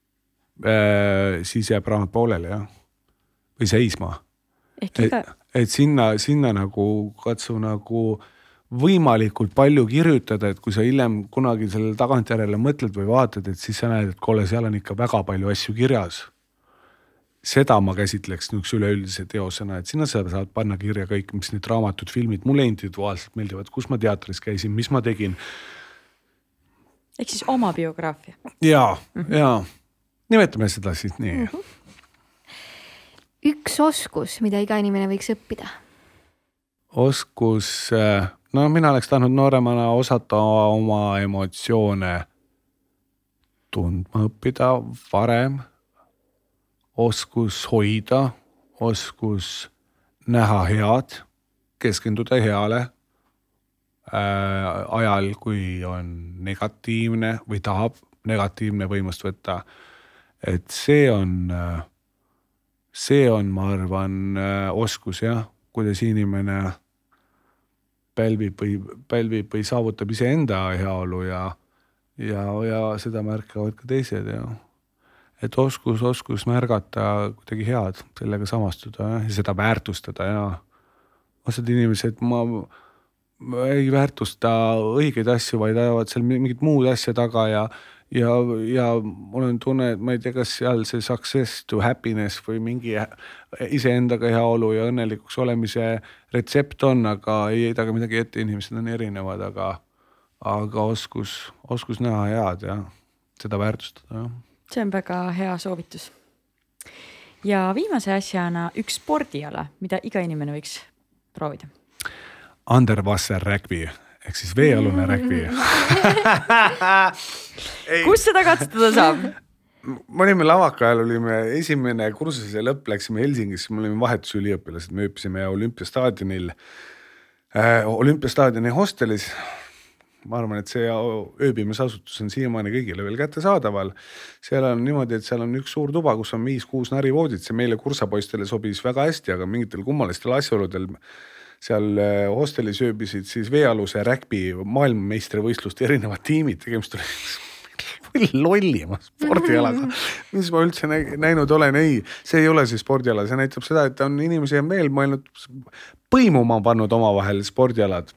Speaker 4: siis jääb raamat pooleli jah. Või seisma.
Speaker 2: Ehk iga...
Speaker 4: et, et sinna, sinna nagu katsu nagu võimalikult palju kirjutada, et kui sa hiljem kunagi sellele tagantjärele mõtled või vaatad, et siis sa näed, et kuule, seal on ikka väga palju asju kirjas. Seda ma käsitleks üks üleüldise teosena, et sinna sa saad panna kirja kõik, mis need raamatud, filmid, mulle individuaalselt meeldivad, kus ma teatris käisin, mis ma tegin.
Speaker 2: Ehk siis oma biograafia.
Speaker 4: Jaa, mm-hmm. jaa. Nimetame seda siis nii.
Speaker 1: Mm-hmm. Üks oskus, mida iga inimene võiks õppida?
Speaker 4: Oskus, no mina oleks tahtnud nooremana osata oma emotsioone tundma õppida varem. Oskus hoida, oskus näha head, keskenduda heale äh, ajal, kui on negatiivne või tahab negatiivne võimust võtta. Et see on, see on, ma arvan, oskus jah, kuidas inimene pälvib või, pälvib või saavutab ise enda heaolu ja, ja, ja seda märkavad ka teised jah. Et oskus, oskus märgata kuidagi head, sellega samastuda ja seda väärtustada ja osad inimesed ma, ma ei väärtusta õigeid asju, vaid ajavad seal mingid muud asja taga ja, ja, ja mul on tunne, et ma ei tea, kas seal see success to happiness või mingi iseendaga heaolu ja õnnelikuks olemise retsept on, aga ei heida ka midagi ette, inimesed on erinevad, aga, aga oskus, oskus näha head ja seda väärtustada ja.
Speaker 2: See on väga hea soovitus. Ja viimase asjana üks spordiala, mida iga inimene võiks proovida.
Speaker 4: Underwasser rugby, ehk siis veealune rugby.
Speaker 2: Kus seda katsutada saab?
Speaker 4: Me olime lavaka ajal, olime esimene kursuse lõpp, läksime Helsingis, me olime vahetusüliõpilased, me ööpisime Olümpiastaadionil, äh, Olümpiastaadioni hostelis. Ma arvan, et see ööbimisasutus on siiamaani kõigile veel kätte saadaval. Seal on niimoodi, et seal on üks suur tuba, kus on viis kuus narivoodit. See meile kursapoistele sobis väga hästi, aga mingitel kummalistel asjaoludel seal hostelis ööbisid siis veealuse rugby maailmameistrivõistluste erinevad tiimid. Tegemist oli lollima spordialaga, mis ma üldse näinud olen. Ei, see ei ole see spordiala. See näitab seda, et on inimesi veel mõelnud põimuma pannud oma vahel spordialad.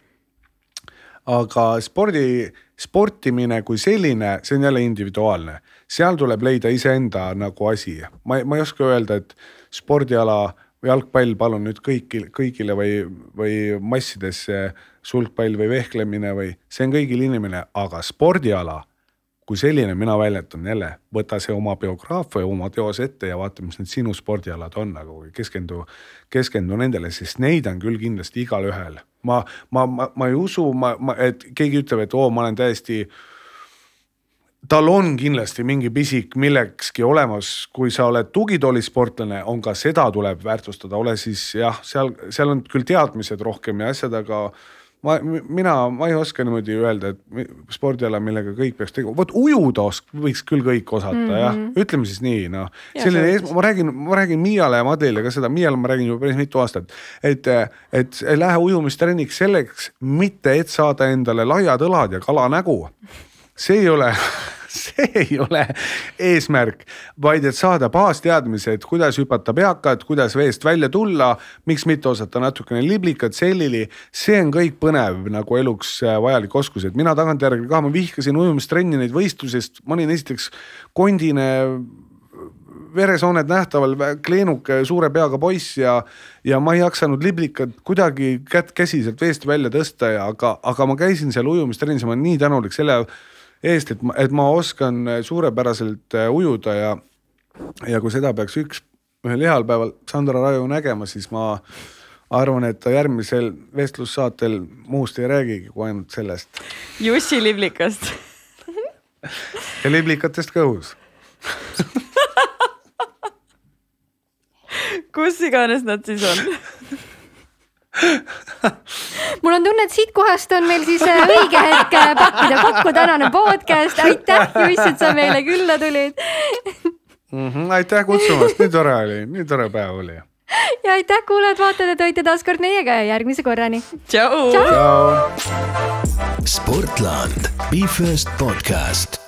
Speaker 4: Aga spordi, sportimine kui selline, see on jälle individuaalne. Seal tuleb leida iseenda nagu asi. Ma, ma ei oska öelda, et spordiala või jalgpall palun nüüd kõigile, kõigile või, või massidesse sulgpall või vehklemine või see on kõigil inimene, aga spordiala kui selline mina väljendan jälle, võta see oma biograafia ja oma teos ette ja vaata, mis need sinu spordialad on, aga keskendu, keskendu nendele, sest neid on küll kindlasti igal ühel. Ma, ma, ma, ma ei usu, ma, ma, et keegi ütleb, et oo, ma olen täiesti, tal on kindlasti mingi pisik millekski olemas, kui sa oled tugitoolisportlane, on ka seda tuleb väärtustada, ole siis jah, seal, seal on küll teadmised rohkem ja asjad, aga Ma, mina, ma ei oska niimoodi öelda, et spordiala, millega kõik peaks tegema. Võt ujuda võiks küll kõik osata, mm-hmm. jah. Ütleme siis nii, noh. Selline, ees, ma räägin, ma räägin Miiale ja Madlile ka seda. Miiale ma räägin juba päris mitu aastat. Et, et lähe ujumistrenniks selleks, mitte et saada endale laiad õlad ja kala nägu. See ei ole... See ei ole eesmärk, vaid et saada baasteadmised, kuidas hüpata peakad, kuidas veest välja tulla, miks mitte osata natukene liblikat, sellili. See on kõik põnev nagu eluks vajalik oskus. Et mina tagantjärgi ka, ma vihkasin ujumistrenni neid võistlusest. Ma olin esiteks kondine veresooned nähtaval, kleenuke, suure peaga poiss ja, ja ma ei jaksanud liblikat kuidagi kätt käsiselt veest välja tõsta, ja, aga, aga ma käisin seal ujumistrennis ja ma olen nii tänulik selle eest, et ma, et ma oskan suurepäraselt ujuda ja, ja kui seda peaks üks ühel heal päeval Sandra Raju nägema, siis ma arvan, et ta järgmisel vestlussaatel muust ei räägigi kui ainult sellest.
Speaker 2: Jussi liblikast.
Speaker 4: Ja liblikatest kõhus.
Speaker 2: Kus iganes nad siis on?
Speaker 1: Mul on tunne, et siit kohast on meil siis õige hetk pakkida kokku tänane podcast. Aitäh, Juss, et sa meile külla tulid.
Speaker 4: Mm-hmm, aitäh kutsumast, nii tore oli, nii tore päev oli.
Speaker 1: Ja aitäh kuulajad, vaatad, et hoite taas kord meiega ja järgmise korrani.
Speaker 2: Ciao!
Speaker 1: Ciao!
Speaker 3: Sportland, Be First podcast.